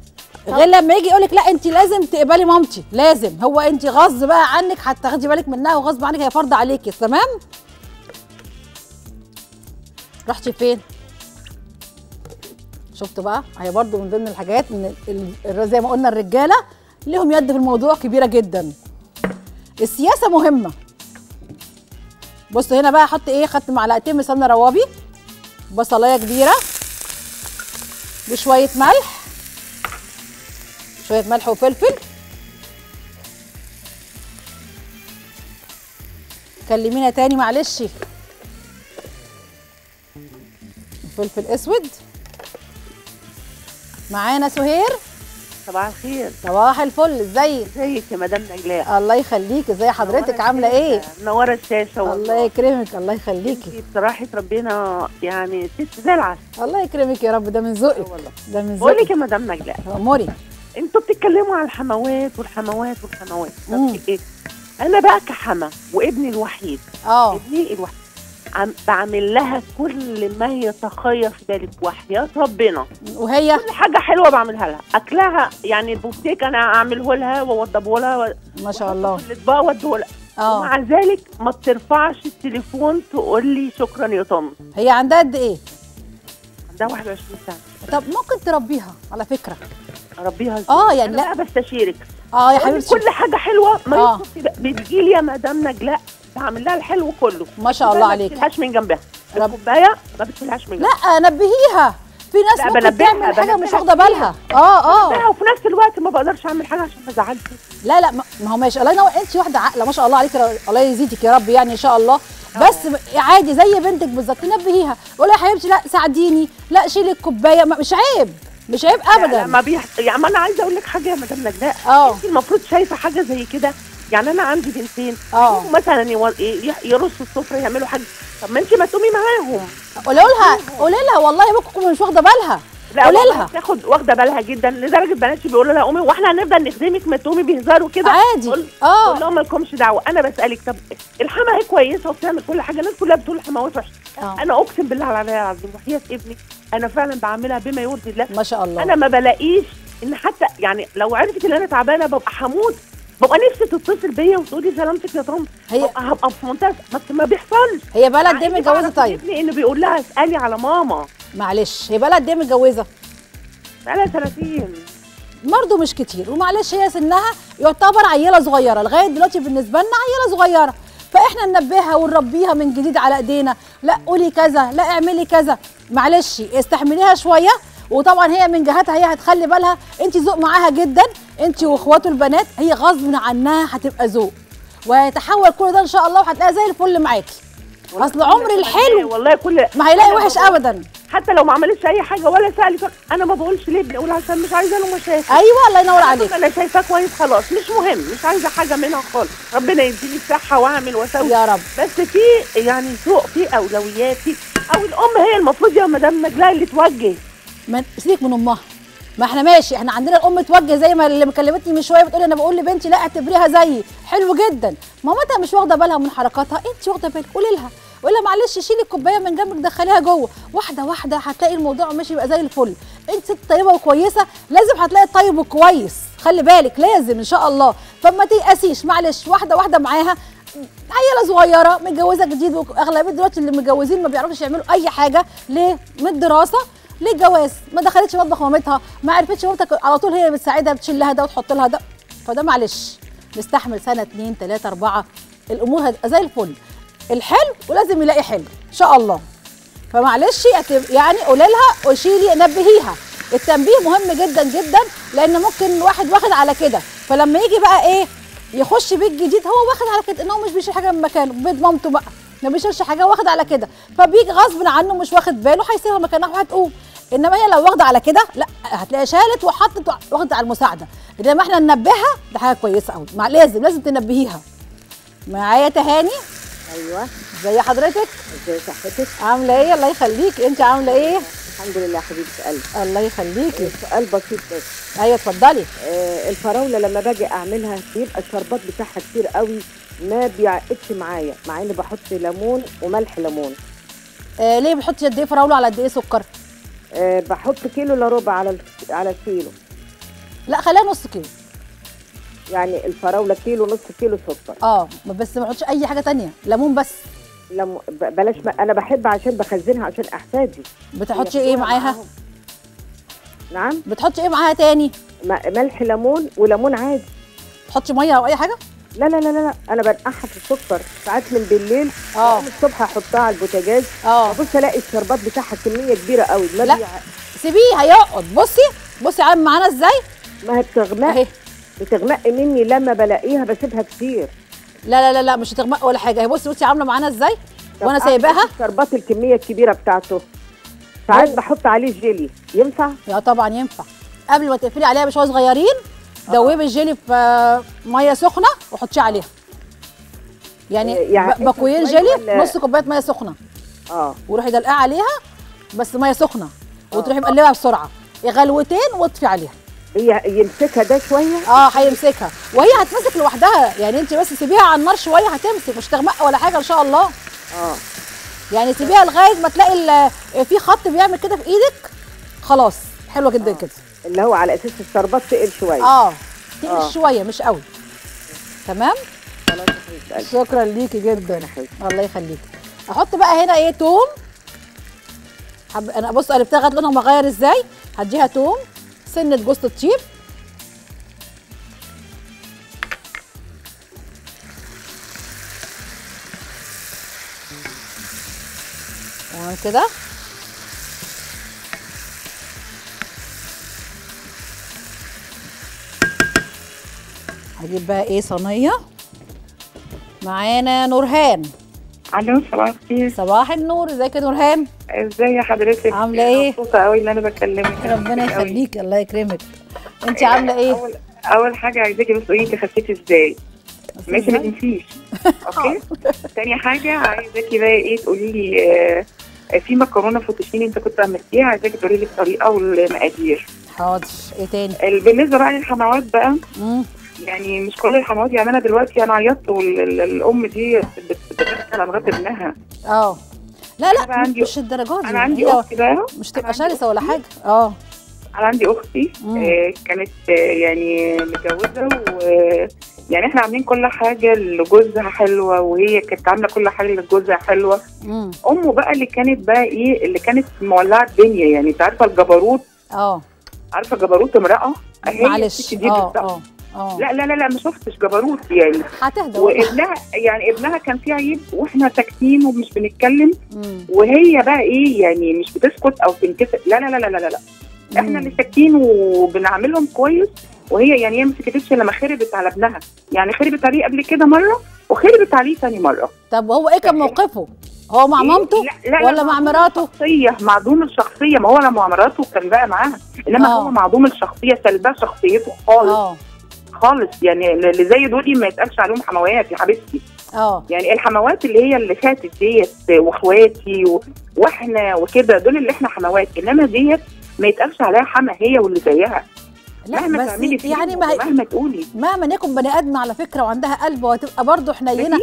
غير لما يجي يقولك لا انت لازم تقبلي مامتي، لازم هو انت غصب بقى عنك هتاخدي بالك منها وغصب عنك هي فرض عليكي. تمام؟ رحتي فين؟ شفتوا بقى؟ هي برضو من ضمن الحاجات ان زي ما قلنا الرجاله ليهم يد في الموضوع كبيره جدا. السياسه مهمه. بصوا هنا بقى احط ايه؟ خدت معلقتين من سمنه روابي، بصلايه كبيره بشويه ملح، شويه ملح وفلفل. كلمينا تاني معلش. فلفل اسود. معانا سهير. صباح الخير. صباح الفل، ازيك؟ ازيك يا مدام نجلاء؟ الله يخليكي، ازي حضرتك؟ عامله ايه؟ منوره الشاشه والله. الله يكرمك، الله يخليكي. بصراحه ربنا يعني ست زي العسل. الله يكرمك يا رب، ده من ذوقك والله. ده من ذوقك. بقول لك يا مدام نجلاء، اموري. انتوا بتتكلموا على الحموات والحموات والحموات، طب ايه؟ انا بقى كحما وابني الوحيد ابني الوحيد بعمل لها كل ما يتخير في بالك وحياة ربنا، وهي كل حاجه حلوه بعملها لها، اكلها يعني البوفتيك انا اعمله لها واوضبه لها ما شاء الله، الاطباق اوديه لها، ومع ذلك ما بترفعش التليفون تقول لي شكرا يا طن. هي عندها قد ايه؟ عندها 21 سنه. طب ممكن تربيها على فكره. اربيها ازاي؟ يعني لا بستشيرك. يا حبيبتي كل حاجه حلوه ما بتجي لي يا مدام نجلاء بعمل لها الحلو كله. ما شاء الله عليك. ما بتشيلهاش من جنبها الكوبايه، ما بتشيلهاش من جنبها. لا نبهيها، في ناس ممكن تعمل حاجه مش واخده بالها. وفي نفس الوقت ما بقدرش اعمل حاجه عشان ما ازعلش. لا ما هو ماشي، الله ينور، انت واحده عاقله ما شاء الله عليكي، الله يزيدك يا رب يعني ان شاء الله. بس عادي زي بنتك بالظبط، تنبهيها، قولي يا حبيبتي لا ساعديني، لا شيلي الكوبايه، مش عيب، مش عيب ابدا. لا ما يعني ما انا عايزه اقول لك حاجه يا مدام نجلاء، انت المفروض شايفه حاجه زي كده. يعني انا عندي بنتين مثلا يرصوا السفره يعملوا حاجه، طب ما انت ما تقومي معاهم. قولي لها والله ممكن تكون مش واخده بالها. لا قولي لها تاخد واخده بالها جدا، لدرجه بناتي بيقولوا لها قومي واحنا هنفضل نخدمك، ما تقومي بيهزروا كده عادي. قول لهم مالكمش دعوه. انا بسالك طب الحما هي كويسه وبتعمل كل حاجه، الناس كلها بتقول الحماوات وحشه. انا اقسم بالله على العلي العظيم وحياه ابني انا فعلا بعملها بما يرضي الله ما شاء الله. انا ما بلاقيش ان حتى يعني لو عرفت ان انا تعبانه ببقى هموت، ببقى نفسي تتصل بيا وتقولي سلامتك يا طنط، هبقى في منتهى ما بيحصلش. هي بقى لها قد ايه متجوزه؟ طيب ابني انه بيقول لها اسالي على ماما. معلش هي بقى لها قد ايه متجوزه؟ بقى لها سنتين برضه مش كتير، ومعلش هي سنها يعتبر عيله صغيره لغايه دلوقتي، بالنسبه لنا عيله صغيره، فاحنا ننبهها ونربيها من جديد على ايدينا، لا قولي كذا، لا اعملي كذا، معلش استحمليها شويه. وطبعا هي من جهتها هي هتخلي بالها، انت ذوق معاها جدا، انت واخواته البنات، هي غصب عنها هتبقى ذوق، وهيتحول كل ده ان شاء الله، وهتلاقيها زي الفل معاكي. اصل عمر الحلو والله كل ما هيلاقي وحش ابدا، حتى لو ما عملتش اي حاجه ولا سالت. انا ما بقولش ليه، بقول عشان مش عايزه له مشاكل. ايوه الله ينور عليك. انا شايفاه كويس خلاص، مش مهم، مش عايزه حاجه منها خالص، ربنا يديني الصحه واعمل واسوي يا رب. بس في يعني ذوق، في اولويات، او الام هي المفروض يا مدام نجلاء اللي توجه. سيبك من امها، ما احنا ماشي، احنا عندنا الام توجه، زي ما اللي مكلمتني من شويه بتقول انا بقول لبنتي لا اعتبريها زيي، حلو جدا. مامتها مش واخده بالها من حركاتها، انت واخده بالك، قولي لها معلش شيلي الكوبايه من جنبك دخليها جوه، واحده واحده هتلاقي الموضوع ماشي يبقى زي الفل. انت ست طيبه وكويسه، لازم هتلاقي الطيب والكويس، خلي بالك لازم ان شاء الله. فما تيأسيش، معلش واحده واحده معاها، عيله صغيره متجوزه جديد، واغلبيه دلوقتي اللي متجوزين ما بيعرفوش يعملوا اي حاجه، ليه؟ من الدراسه للجواز، ما دخلتش مطبخ مامتها، ما عرفتش مامتك على طول هي بتساعدها، بتشيل لها ده وتحط لها ده، فده معلش نستحمل سنه 2 3 4 الامور هتبقى زي الفل. الحلو ولازم يلاقي حلو ان شاء الله. فمعلش يعني قولي لها وشيلي، نبهيها. التنبيه مهم جدا جدا، لان ممكن واحد واخد على كده، فلما يجي بقى ايه يخش بيت جديد هو واخد على كده ان هو مش بيشيل حاجه من مكانه، بيت مامته بقى ما بيشيلش حاجه، واخد على كده، فبيجي غصب عنه مش واخد باله هيسيبها مكانها وهتقوم. انما هي لو واخده على كده لا، هتلاقيها شالت وحطت واخدت على المساعده. انما احنا ننبهها، ده حاجه كويسه قوي، لازم تنبهيها. معايا تهاني؟ ايوه ازي حضرتك؟ ازي صحتك؟ عامله ايه؟ الله يخليكي، انت عامله ايه؟ الحمد لله حبيبه قلبي. الله يخليكي. سؤال بسيط بس. ايوه اتفضلي. الفراوله لما باجي اعملها بيبقى الشربات بتاعها كتير قوي، ما بيعقدش معايا، مع اني بحط ليمون وملح ليمون. ليه بتحطي قد ايه فراوله على قد ايه سكر؟ بحط كيلو الا ربع على الكيلو. لا خليها نص كيلو. يعني الفراوله كيلو، نص كيلو سكر. بس ما احطش اي حاجه تانية، ليمون بس. بلاش انا بحب عشان بخزنها عشان احفادي. بتحطي ايه معاها؟ نعم. بتحطي ايه معاها تاني؟ ملح، ليمون، وليمون عادي. تحطي ميه او اي حاجه؟ لا لا لا لا، انا بنقعها في السكر ساعات من بالليل، الصبح احطها على البوتاجاز، ببص الاقي الشربات بتاعها كميه كبيره قوي. لا سيبيه هيقعد. بصي عامل معانا ازاي؟ ما هي بتغمق، بتغمق مني لما بلاقيها بسيبها كتير. لا لا لا مش هتغمق ولا حاجه. بصي عامله معانا ازاي وانا سايباها. الشربات الكميه الكبيره بتاعته ساعات بحط عليه جيلي، ينفع؟ لا طبعا ينفع. قبل ما تقفلي عليها بشويه صغيرين دوبي الجيلي في ميه سخنه وحطيه عليها. يعني بكويين جيلي، نص كوبايه ميه سخنه. وروحي دلقاه عليها بس ميه سخنه، وتروحي مقلبها بسرعه غلوتين واطفي عليها. هي يمسكها ده شويه؟ هيمسكها وهي هتمسك لوحدها. يعني انت بس سيبيها على النار شويه هتمسك، مش تغمق ولا حاجه ان شاء الله. يعني سيبيها لغايه ما تلاقي في خط بيعمل كده في ايدك، خلاص حلوه جدا كده. اللي هو على اساس الشربات تقل شويه. تقل شويه مش قوي. تمام. شكرا ليكي جدا. الله يخليكي. احط بقى هنا ايه؟ توم. انا بص قلبتها لغايه لونها مغير ازاي. هديها توم، سنه جوز الطيب، تمام كده. هجيب بقى ايه صينيه. معانا نورهان. الو صباح الخير. صباح النور. ازيك يا نورهان؟ ازي حضرتك؟ عامله ايه؟ مبسوطه قوي ان انا بكلمك. ربنا يخليك. الله يكرمك. انت عامله ايه؟ اول حاجه عايزاكي بس قولي انت خسيتي ازاي. ماشي ما تنسيش. اوكي. تاني حاجه عايزاكي بقى ايه تقولي لي في مكرونه فوتوشيني انت كنت عملتيها، عايزاكي تقولي لي الطريقه والمقادير. حاضر. ايه تاني؟ بالنسبه بقى للحموات بقى، يعني مش كل الحموات. يعني انا دلوقتي انا عيطت والام دي بتدخل على مرات ابنها. لا مش الدرجات دي. انا عندي اختي بقى مش تبقى شرسه ولا حاجه. انا عندي اختي كانت يعني متجوزه، يعني احنا عاملين كل حاجه لجوزها حلوه، وهي كانت عامله كل حاجه لجوزها حلوه. امه بقى اللي كانت بقى ايه، اللي كانت مولعه الدنيا. يعني انت عارفه الجبروت. عارفه جبروت امراه. معلش. لا لا لا لا ما شفتش جبروت يعني. هتهدى. وابنها يعني ابنها كان فيه عيب واحنا ساكتين ومش بنتكلم، وهي بقى ايه يعني مش بتسكت او تنكسر. لا لا لا لا لا لا احنا اللي ساكتين وبنعملهم كويس، وهي يعني هي ما سكتتش لما خربت على ابنها. يعني خربت عليه قبل كده مره وخربت عليه ثاني مره. طب وهو ايه كان موقفه؟ هو مع مامته ولا مع مراته؟ معدوم الشخصيه. ما هو لما مع مراته كان بقى معاها، انما هو معدوم الشخصيه، سلباه شخصيته خالص. خالص. يعني اللي زي دول ما يتقالش عليهم حموات يا حبيبتي. يعني الحموات اللي هي اللي فاتت ديت واخواتي واحنا وكده، دول اللي احنا حموات. انما ديت ما يتقالش عليها حما، هي واللي زيها. لا مهما تعملي فيه يعني مهما تقولي، مهما يكون بني ادم على فكره وعندها قلب، وهتبقى برضه حنينه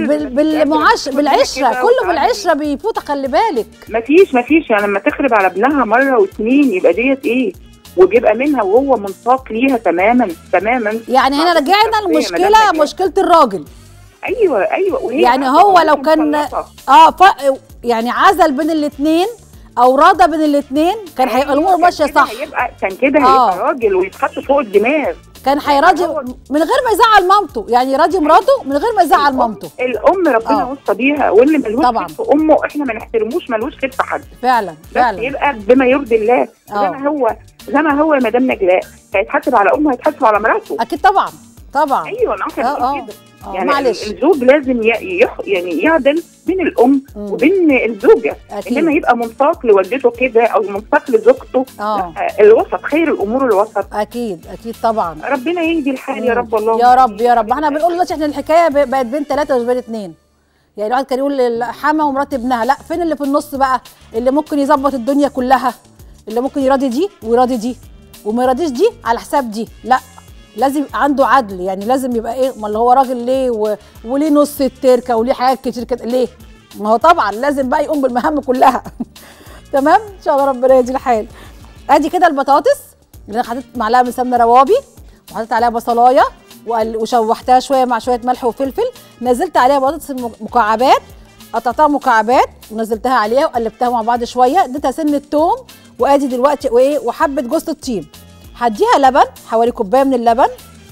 بالعشره. كله بالعشره بيفوت. خلي بالك مفيش يعني لما تخرب على ابنها مره واتنين يبقى ديت ايه، وبيبقى منها وهو منساق ليها تماما. يعني هنا رجعنا المشكله مشكله الراجل. ايوه وهي يعني هو لو كان يعني عزل بين الاثنين او راضى بين الاثنين كان هيبقى الامور ماشيه صح. كان كده هيبقى راجل ويتحط فوق الدماغ. كان هيراضي من غير ما يزعل مامته. يعني يراضي مراته من غير ما يزعل مامته. الام ربنا وصى بيها، واللي ملوش خير في امه احنا ما نحترموش، ملوش خير في حد. فعلا بس يبقى بما يرضي الله. زي ما هو يا مدام نجلاء هيتحاسب على امه هيتحاسب على مراته. اكيد طبعا. ايوه انا كده. يعني الزوج لازم يعني يعدل بين الام وبين الزوجه. انما يبقى منساق لوالدته كده او منساق لزوجته. الوسط، خير الامور الوسط. اكيد طبعا. ربنا يهدي الحال يا رب. الله يا رب. احنا بنقول دلوقتي احنا الحكايه بقت بين 3 وبين 2. يعني الواحد كان يقول حما ومرات ابنها، لا فين اللي في النص بقى اللي ممكن يظبط الدنيا كلها، اللي ممكن يراضي دي ويراضي دي وما يراضيش دي على حساب دي. لا لازم يبقى عنده عدل. يعني لازم يبقى ايه، ما اللي هو راجل ليه وليه نص التركه وليه حاجات كتير كده ليه؟ ما هو طبعا لازم بقى يقوم بالمهام كلها. تمام ان شاء الله ربنا يهدي الحال. ادي كده البطاطس اللي انا حطيت معلقه من سمنه روابي وحطيت عليها بصلايه وشوحتها شويه مع شويه ملح وفلفل. نزلت عليها بطاطس مكعبات، قطعتها مكعبات ونزلتها عليها وقلبتها مع بعض شويه، اديتها سنه توم. وادي دلوقتي وايه وحبه جوز الطيب. هديها لبن، حوالي كوبايه من اللبن،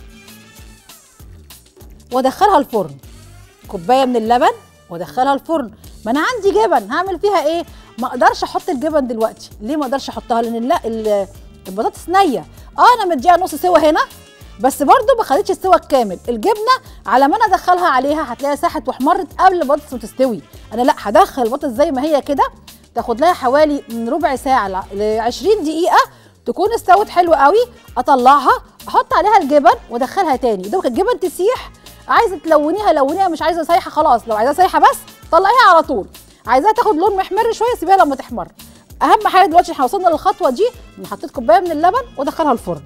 وادخلها الفرن. كوبايه من اللبن وادخلها الفرن. ما انا عندي جبن، هعمل فيها ايه؟ ما اقدرش احط الجبن دلوقتي. ليه ما اقدرش احطها؟ لان البطاطس نيه. انا مديها نص سوا هنا، بس برضو ما خدتش السوا الكامل. الجبنه على ما انا ادخلها عليها هتلاقيها ساحت واحمرت قبل البطاطس ما تستوي. انا لا، هدخل البطاطس زي ما هي كده، تاخد لها حوالي من ربع ساعه ل 20 دقيقه تكون استوت حلو قوي. اطلعها، احط عليها الجبن وادخلها تاني. دوك الجبن تسيح. عايزه تلونيها لونيها، مش عايزه سايحه خلاص. لو عايزاها سايحه بس طلعيها على طول. عايزاها تاخد لون محمر شويه سيبيها لما تحمر. اهم حاجه دلوقتي احنا وصلنا للخطوه دي، ان حطيت كوبايه من اللبن وادخلها الفرن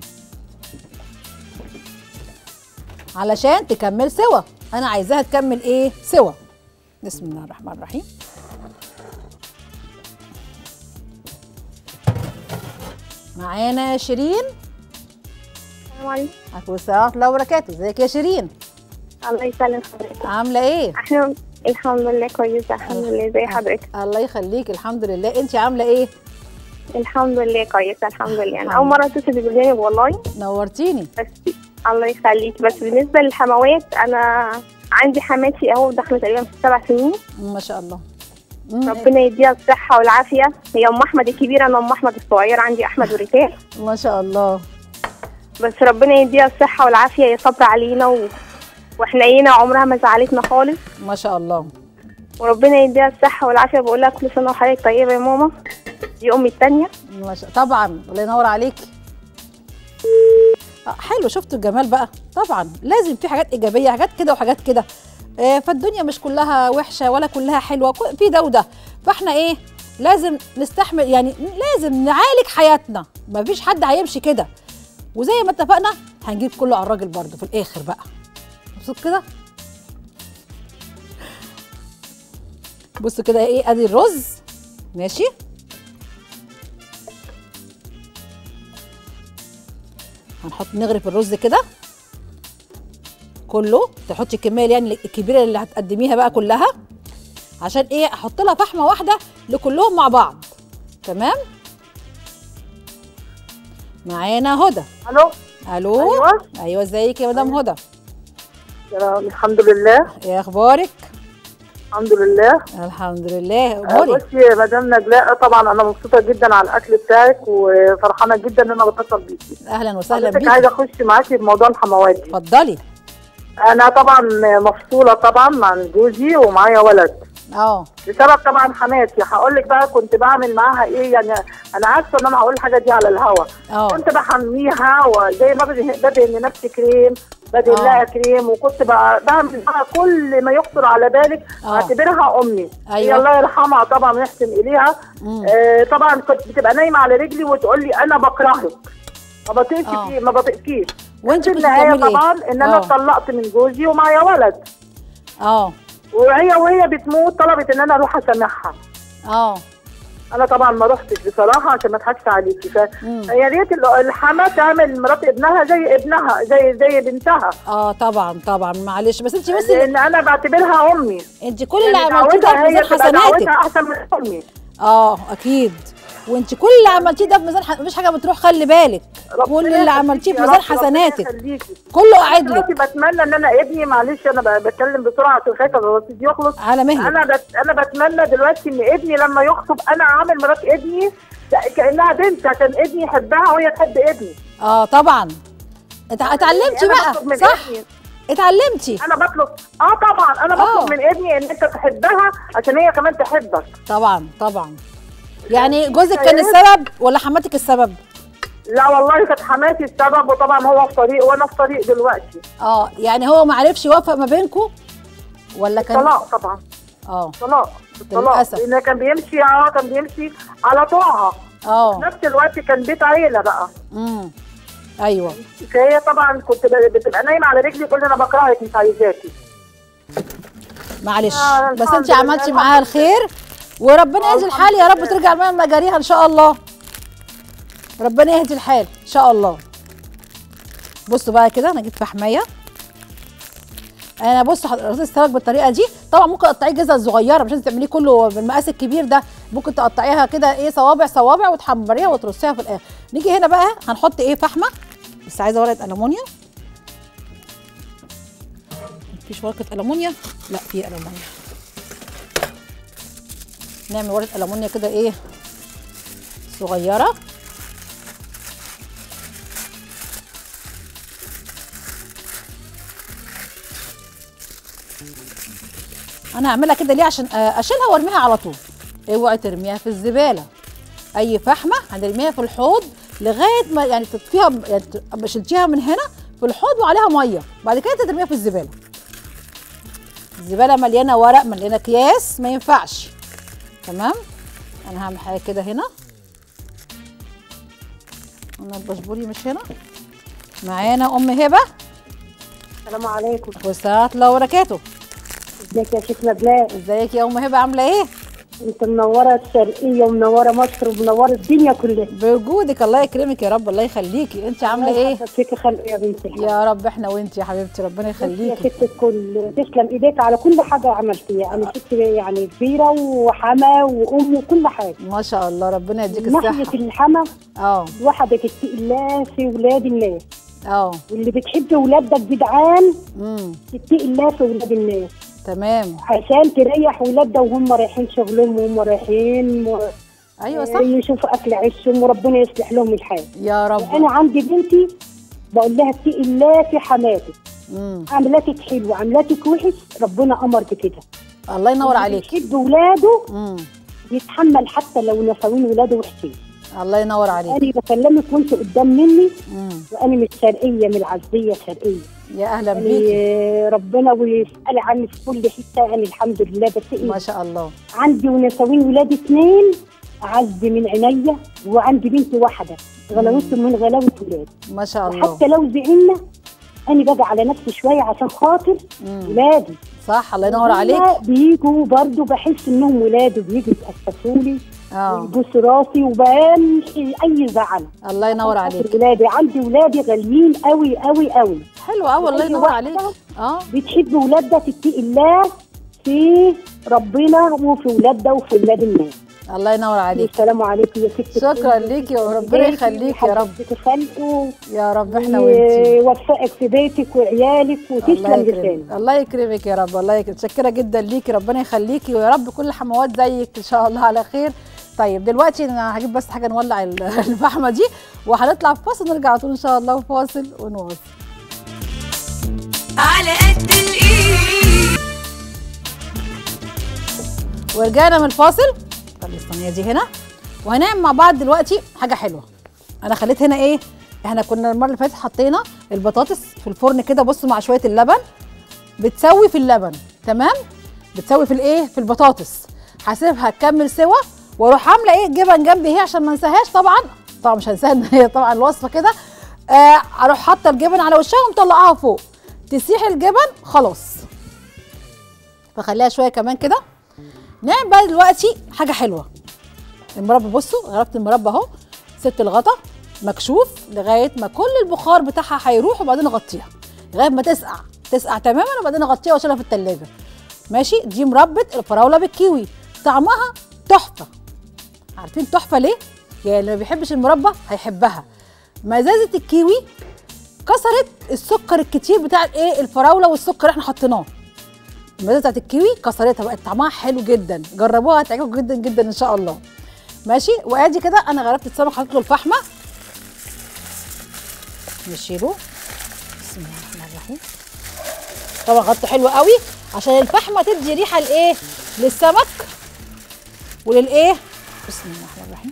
علشان تكمل سوا. انا عايزاها تكمل ايه؟ سوا. بسم الله الرحمن الرحيم. معانا شيرين. السلام عليكم. عليكم السلام ورحمه الله وبركاته. ازيك يا شيرين؟ الله يسلم حضرتك. عامله ايه؟ احنا الحمد لله كويسه. الحمد لله. زي حضرتك؟ الله يخليك. الحمد لله. انت عامله ايه؟ الحمد لله كويسه. الحمد لله. انا اول مره اتصل بالبرنامج والله. نورتيني. بس الله يخليك. بس بالنسبه للحموات، انا عندي حماتي اهو داخله تقريبا في 7 سنين. ما شاء الله. ربنا يديها الصحه والعافيه. هي ام احمد الكبيره، انا ام احمد الصغيره، عندي احمد وريتال. ما شاء الله. بس ربنا يديها الصحه والعافيه. هي صبر علينا وحنينه، عمرها ما زعلتنا خالص. ما شاء الله. وربنا يديها الصحه والعافيه. بقول لها كل سنه وحضرتك طيبه يا ماما. دي امي الثانيه. ما شاء الله. طبعا. الله ينور عليكي. حلو. شفتوا الجمال بقى؟ طبعا لازم في حاجات ايجابيه، حاجات كده وحاجات كده. فالدنيا مش كلها وحشه ولا كلها حلوه، في ده وده. فاحنا ايه؟ لازم نستحمل، يعني لازم نعالج حياتنا. مفيش حد هيمشي كده. وزي ما اتفقنا هنجيب كله على الراجل برضه في الاخر بقى. مبسوط كده؟ بصوا كده ايه، ادي الرز ماشي. هنحط نغرف الرز كده كله. تحطي الكميه يعني الكبيره اللي هتقدميها بقى كلها، عشان ايه؟ احط لها فحمه واحده لكلهم مع بعض. تمام. معانا هدى. الو. الو. ايوه ازيك يا مدام هدى؟ الحمد لله. ايه اخبارك؟ الحمد لله. الحمد لله. اخبارك؟ بصي يا مدام نجلاء، طبعا انا مبسوطه جدا على الاكل بتاعك وفرحانه جدا ان انا بتصل بيكي. اهلا وسهلا بيكي. عايزه اخش معاكي في موضوع الحموات. اتفضلي. انا طبعا مفصوله طبعا مع جوزي ومعايا ولد. بسبب طبعا حماتي. هقول لك بقى كنت بعمل معاها ايه. يعني انا عارفه ان انا هقول الحاجه دي على الهوا. كنت بحميها وزي ما بدهن نفسي كريم، بدهن لها كريم، وكنت بعمل معاها كل ما يخطر على بالك. اعتبرها امي. هي الله يرحمها طبعا ويحسن اليها. طبعا كنت بتبقى نايمه على رجلي وتقول لي انا بكرهك، ما بطيقكيش. وانت في النهايه طبعا ان انا اتطلقت من جوزي ومعايا ولد. وهي بتموت طلبت ان انا اروح اسامحها. انا طبعا ما رحتش بصراحه عشان ما اضحكش عليكي. فيا ريت الحما تعمل مرات ابنها زي ابنها، زي بنتها. طبعا طبعا. معلش بس انت بس لان انا بعتبرها امي. انت كل اللي عملتيه ده في ميزان حسناتك. احسن من امي. اكيد. وانت كل اللي عملتيه ده في ميزان مفيش حاجه بتروح، خلي بالك. كل اللي عملتيه في ميزان حسناتك كله قاعد لك. بتمنى ان انا ابني، معلش انا بتكلم بسرعه عشان خايفه الرصيد يخلص على مهلك. انا بتمنى دلوقتي ان ابني لما يخطب انا اعمل مرات ابني كانها بنت، عشان ابني يحبها وهي تحب ابني. طبعا. اتعلمتي بقى صح؟ اتعلمتي. انا بطلب طبعا انا بطلب من ابني ان انت تحبها عشان هي كمان تحبك. طبعا طبعا. يعني جوزك كان السبب ولا حماتك السبب؟ لا والله كانت حماتي السبب، وطبعا هو في طريق وانا في طريق دلوقتي. يعني هو ما عرفش يوفق ما بينكم ولا كان طلاق؟ طبعا طلاق للاسف. لان كان بيمشي على طاعه. في نفس الوقت كان بيت عيله بقى. ايوه. فهي طبعا كنت بتبقى نايمه على رجلي تقول لي انا بكرهك مش عايزاكي. معلش بس انت عملتي معاها الخير وربنا يهدي الحال. يا رب ترجع الماء مجاريها ان شاء الله. ربنا يهدي الحال. ان شاء الله. بصوا بقى كده، انا جبت فحمايه. انا بص رصيص السمك بالطريقه دي. طبعا ممكن تقطعيه جزل صغيره، مش لازم تعمليه كله بالمقاس الكبير ده، ممكن تقطعيها كده ايه صوابع صوابع وتحمريها وترصيها في الاخر. نيجي هنا بقى هنحط ايه فحمه، بس عايزه ورقه ألمونيا. مفيش ورقه ألمونيا؟ لا في ألمونيا. نعمل ورقه ألمونيا كده ايه صغيره. انا هعملها كده ليه؟ عشان اشيلها وارميها على طول. اوعي ترميها في الزباله. اي فحمه هنرميها في الحوض لغايه ما يعني تطفيها، يعني تبقى شلتيها من هنا في الحوض وعليها ميه، بعد كده ترميها في الزباله. الزباله مليانه ورق، مليانه اكياس، ما ينفعش. تمام. انا هعمل حاجه كده هنا. انا البشبوري مش هنا. معانا ام هبه. السلام عليكم. والسلام الله وبركاته. ازيك يا شيخ نجلاء؟ ازيك يا ام هبه، عامله ايه؟ انت منوره الشرقيه ومنوره مصر ومنوره الدنيا كلها بوجودك. الله يكرمك يا رب، الله يخليكي. انت عامله ايه؟ فيك خلق يا بنتي. يا رب احنا وانت يا حبيبتي، ربنا يخليكي يا ست الكل. تسلم ايديك على كل حاجه عملتيها. انا ست يعني كبيره وحما وام وكل حاجه ما شاء الله، ربنا يديك الصحه. ناحيه الحما لوحدك اتقي الله في ولاد الناس. واللي بتحب ولادك جدعان تتقي الله في ولاد الناس. تمام. عشان تريح ولادها وهم رايحين شغلهم وهم رايحين ايوه صح، يشوفوا اكل عيشهم وربنا يصلح لهم الحال يا رب. انا عندي بنتي بقول لها اتقي الله في حماتك. عملاتك حلو عملاتك وحش، ربنا امر بكده. الله ينور عليك. يحب ولاده يتحمل حتى لو نسوين ولاده وحشين. الله ينور عليك. انا بكلمك وانت قدام مني وانا مش شرقيه، من العزيه شرقيه. يا اهلا بيكي. ربنا ويسال عني في كل حته. انا الحمد لله بس ما شاء الله عندي ونسوين ولادي 2 اعز من عينيا، وعندي بنت واحده غلاوتهم من غلاوه ولادي ما شاء الله. حتى لو زعلنا انا باجي على نفسي شويه عشان خاطر ولادي. صح، الله ينور عليك. بيجوا برضه بحس انهم ولادي، بيجوا يتاسسوا لي ويبوسوا راسي وبمشي اي زعل. الله ينور عليك. ولادي عندي ولادي غاليين قوي قوي قوي. حلو قوي، الله ينور عليك. بتحب ولادها تتقي الله في ربنا وفي ولادها وفي ولاد الناس. الله ينور عليك. السلام عليكم يا ست. شكرا ليكي وربنا يخليك يا رب. خلقه يا رب احنا وانتي. ويوفقك في بيتك وعيالك وتسلم لسانك. الله يكرمك يا رب. الله يكرمك. متشكره جدا ليكي، ربنا يخليكي ويا رب كل حموات زيك ان شاء الله على خير. طيب دلوقتي انا هجيب بس حاجه نولع الفحمه دي وهنطلع في فاصل، نرجع على طول ان شاء الله فاصل ونواصل. على قد الايد. ورجعنا من الفاصل. خلي الصينيه دي هنا وهنعمل مع بعض دلوقتي حاجه حلوه. انا خليت هنا ايه، احنا كنا المره اللي فاتت حطينا البطاطس في الفرن كده، بصوا مع شويه اللبن بتسوي في اللبن. تمام، بتسوي في الايه، في البطاطس. هسيبها تكمل سوا واروح عامله ايه جبن جنبي هي عشان ما انساهاش. طبعا مش هنساها ان هي طبعا الوصفه كده. اروح حاطه الجبن على وشها ومطلعاها فوق، تسيح الجبن خلاص. فخليها شويه كمان كده. نعمل بقى دلوقتي حاجه حلوه. المربى، بصوا غرفت المربى اهو، سبت الغطا مكشوف لغايه ما كل البخار بتاعها هيروح، وبعدين نغطيها لغايه ما تسقع تماما، وبعدين اغطيها واشيلها في التلاجة. ماشي. دي مربى الفراوله بالكيوي، طعمها تحفه. عارفين تحفه ليه؟ يعني اللي ما بيحبش المربى هيحبها. مزازه الكيوي كسرت السكر الكتير بتاع الايه الفراوله والسكر اللي احنا حطيناه. المزازه بتاعت الكيوي كسرتها، بقت طعمها حلو جدا. جربوها هتعجبكم جدا جدا ان شاء الله. ماشي. وادي كده انا غرفت السمك، حطيت له الفحمه. نشيله. بسم الله الرحمن الرحيم. طبعا غطي حلو قوي عشان الفحمه تدي ريحه لايه، للسمك وللايه. بسم الله الرحمن الرحيم.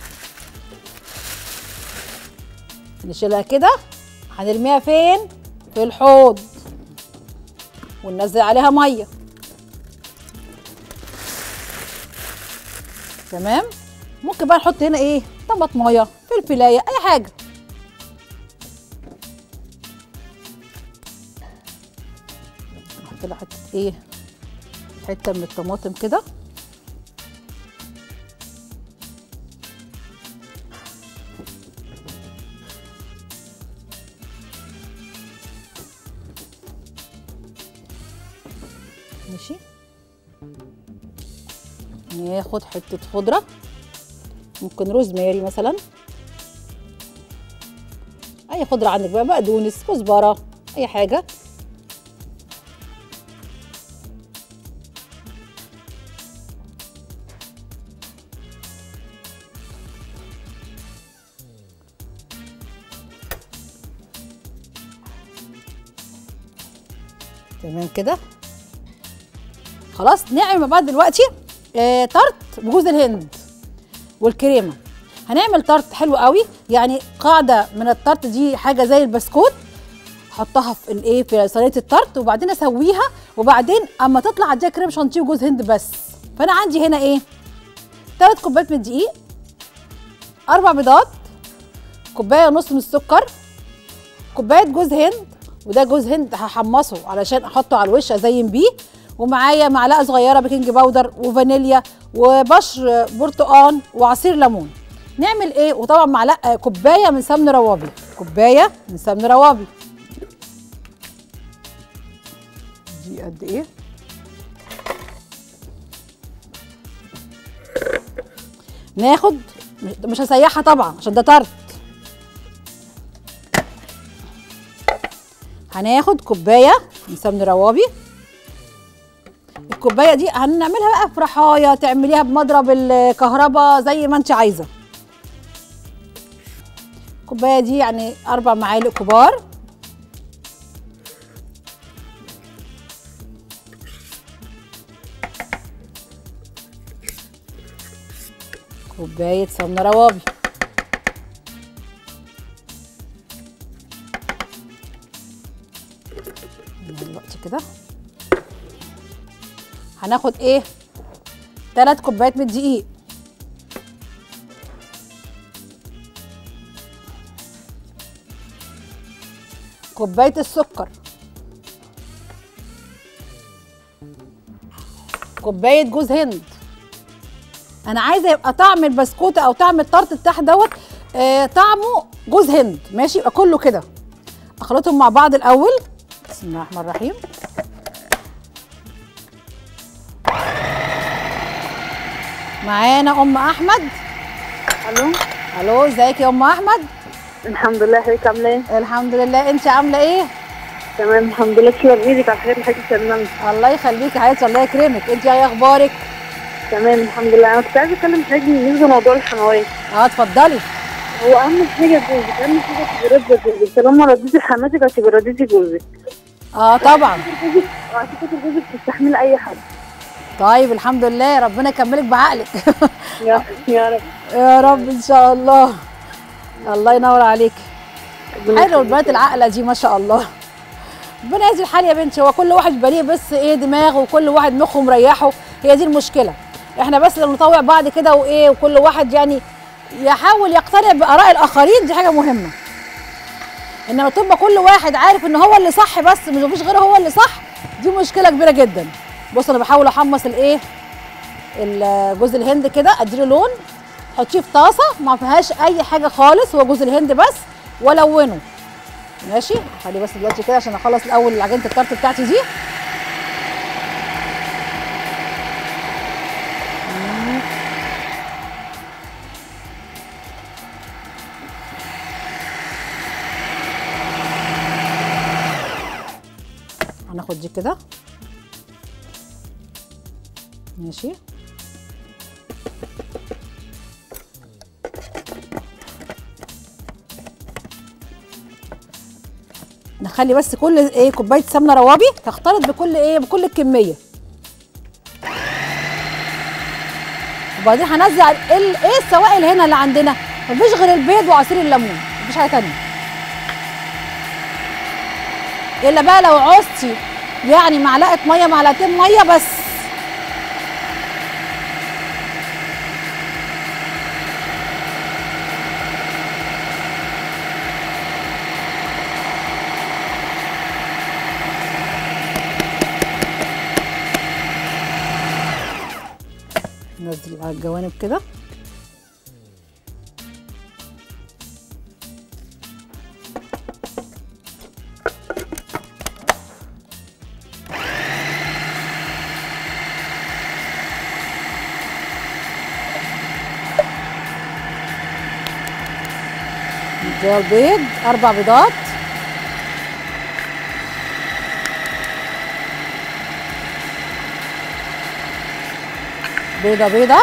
نشيلها كده. هنرميها فين؟ في الحوض وننزل عليها ميه. تمام. ممكن بقى نحط هنا ايه، طماطمايه، فلفلايه، اي حاجه. نحط لها حته ايه، حته من الطماطم كده. ناخد حته خضره، ممكن روزماري مثلا، اي خضره عندك بقى، بقدونس، كزبره، اي حاجه. تمام كده. خلاص نعمل مع بعض دلوقتي طرت بجوز الهند والكريمه. هنعمل طرت حلو قوي، يعني قاعده من الطرت دي حاجه زي البسكوت، احطها في الايه في صينيه الطرت وبعدين اسويها، وبعدين اما تطلع اديها كريم شانتيه وجوز هند بس. فانا عندي هنا ايه 3 كوبايات من الدقيق، 4 بيضات، كوبايه ونص من السكر، كوبايه جوز هند، وده جوز هند هحمصه علشان احطه على الوش ازين بيه، ومعايا معلقه صغيره بيكنج باودر وفانيليا وبشر برتقان وعصير ليمون. نعمل ايه؟ وطبعا معلقه كوبايه من سمن روابي، كوبايه من سمن روابي. دي قد ايه؟ ناخد، مش هسيحها طبعا عشان ده طرت. هناخد كوبايه من سمن روابي. الكوبايه دي هنعملها بقى في رحايا، تعمليها بمضرب الكهرباء زي ما انت عايزه. الكوبايه دي يعني 4 معالق كبار. كوبايه سمنه روابي. دلوقتي كده هناخد ايه 3 كوبايات من الدقيق، كوبايه السكر، كوبايه جوز هند. انا عايزه يبقى طعم البسكوته او طعم الطرت بتاعها دوت طعمه جوز هند، ماشي؟ يبقى كله كده. اخلطهم مع بعض الاول. بسم الله الرحمن الرحيم. معانا ام احمد. الو. الو، ازيك يا ام احمد؟ الحمد لله. حضرتك عامله ايه؟ الحمد لله، انت عامله ايه؟ تمام الحمد لله. تسلم ايدك على الحاجات اللي حضرتك بتعمليها. الله يخليكي يا حبيبتي، الله يكرمك. انت ايه اخبارك؟ تمام الحمد لله. انا كنت عايزه اكلم حضرتك بالنسبه لموضوع الحموات. اتفضلي. هو اهم حاجه جوزك، اهم حاجه تبقي راضيه جوزك. طالما رضيتي حماتك هتبقي رضيتي جوزك. طبعا. وعشان خاطر جوزك تستحملي اي حد. طيب الحمد لله، ربنا يكملك بعقلك. يا رب يا رب ان شاء الله. الله ينور عليك. حلو البنات العاقله دي ما شاء الله. ربنا يهدي الحال يا بنتي. هو كل واحد بليه بس ايه دماغه، وكل واحد مخه مريحه، هي دي المشكله. احنا بس لما نطوع بعض كده وايه، وكل واحد يعني يحاول يقتنع باراء الاخرين، دي حاجه مهمه. انما تبقى كل واحد عارف ان هو اللي صح بس مفيش غيره هو اللي صح، دي مشكله كبيره جدا. بص انا بحاول احمص الايه جوز الهند كده، اديله لون، حطيه في طاسه ما فيهاش اي حاجه خالص، هو جوز الهند بس، والونه. ماشي، خليه بس دلوقتي كده عشان اخلص الاول عجينه الطرت بتاعتي دي. هناخد دي كده. ماشي، نخلي بس كل ايه كوبايه سمنه روابي تختلط بكل الكميه. وبعدين هنزع ايه السوائل هنا اللي عندنا، مفيش غير البيض وعصير الليمون، مفيش حاجه تانيه. الا بقى لو عوزتي يعني معلقه ميه معلقتين ميه بس. ننزل على الجوانب كده. ده البيض 4 بيضات. بيضة بيضة.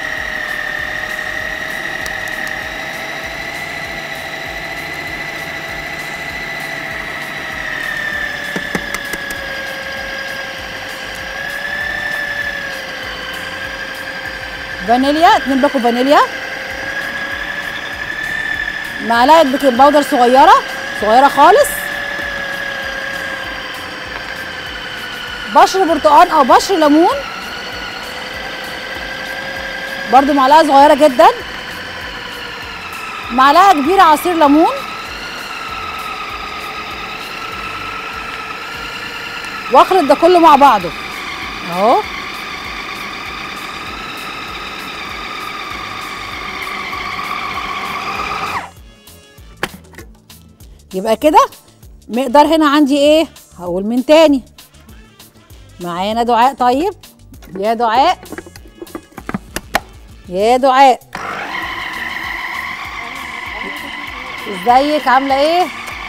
فانيليا 2 باكو فانيليا. معلقة بيكنج باودر صغيرة خالص. بشر برتقال او بشر ليمون برضو معلقة صغيرة جدا. معلقة كبيرة عصير ليمون. واخلط ده كله مع بعضه اهو. يبقى كده مقدار هنا عندي ايه؟ هقول من تاني. معانا دعاء. طيب يا دعاء، يا دعاء ازيك عامله ايه؟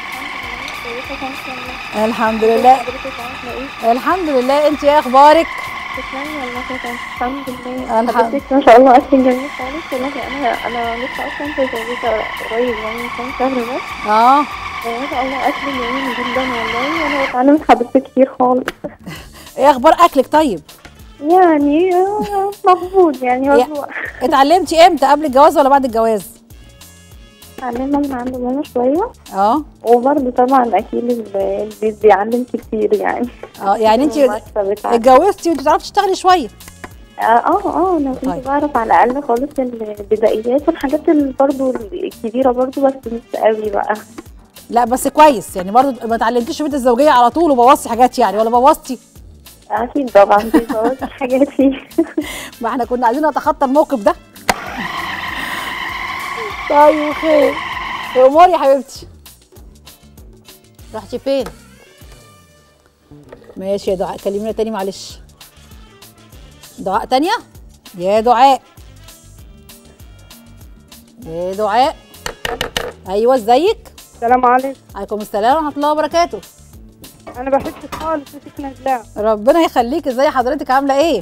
الحمد لله. الحمد لله. انت ايه اخبارك؟ الحمد لله. حضرتك ما شاء الله اكل جميل خالص والله. انا لسه اصلا متجوزه قريب يعني من كام شهر بس. ما شاء الله اكل جميل جدا والله. انا اتعلمت حضرتك كتير خالص. ايه اخبار اكلك طيب؟ يعني مظبوط يعني مظبوط. اتعلمتي امتى؟ قبل الجواز ولا بعد الجواز؟ اتعلمنا من عند ماما شويه. وبرضه طبعا اكيد البيت بيعلم كتير يعني. يعني انت اتجوزتي وانت بتعرفي تشتغلي شويه؟ انا كنت بعرف على الاقل خالص البدايات والحاجات برضه الكبيره برضه بس مش قوي بقى. لا بس كويس يعني برضه ما اتعلمتيش في بيت الزوجيه على طول وبوظتي حاجات يعني ولا بوظتي؟ اكيد طبعا بوظت حاجات فيه. ما احنا كنا عايزين نتخطى الموقف ده. طيب خير. امور يا حبيبتي. رحتي فين؟ ماشي يا دعاء كلمينا تاني معلش. دعاء تانية؟ يا دعاء. يا دعاء. ايوه ازيك؟ السلام عليكم. عليكم السلام ورحمه الله وبركاته. انا بحبك خالص وشك نجلاء. ربنا يخليك. ازي حضرتك عامله ايه؟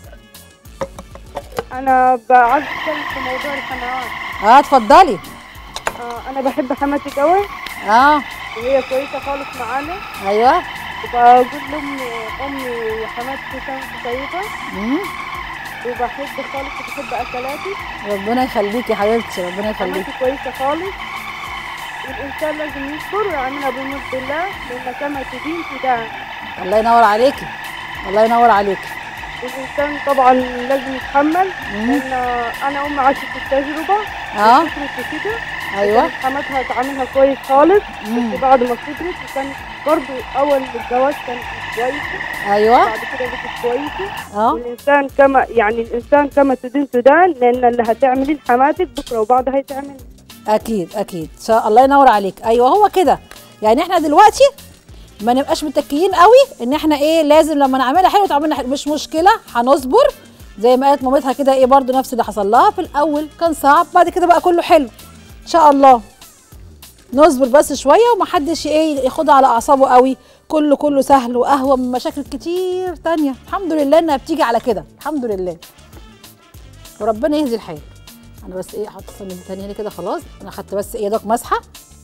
انا عايزه اتكلم في موضوع الحموات. اتفضلي. انا بحب حماتي قوي. وهي كويسه خالص معانا. ايوه. وبقول امي وحماتي كانت كويسه. وبحب خالص وبحب اكلاتي. ربنا يخليكي يا حبيبتي. ربنا يخليكي. حماتي كويسه خالص. الانسان لازم يشكر ويعملها بمرض الله لان كما تدين تدان. الله ينور عليكي. الله ينور عليكي. الانسان طبعا لازم يتحمل لان انا امي عاشت التجربه. كبرت وكده. ايوه. حماتها تعاملها كويس خالص. بس بعد ما كبرت وكانت برضه اول الجواز كانت كويسه. ايوه. بعد كده بقت كويسه. والانسان الانسان كما تدين تدان لان اللي هتعمليه لحماتك بكره وبعدها هيتعمل. اكيد اكيد. الله ينور عليك. ايوه هو كده. يعني احنا دلوقتي ما نبقاش متكيين قوي ان احنا ايه لازم لما نعملها حلو تعملنا حلو. مش مشكله هنصبر زي ما قالت مامتها كده ايه برضو نفس اللي حصل لها في الاول كان صعب بعد كده بقى كله حلو ان شاء الله. نصبر بس شويه ومحدش ايه ياخدها على اعصابه قوي. كله سهل واهون من مشاكل كتير تانية. الحمد لله انها بتيجي على كده. الحمد لله وربنا يهدي الحال. انا بس ايه احط الصينيه تاني هنا كده خلاص. انا خدت بس ايه دوك مسحه.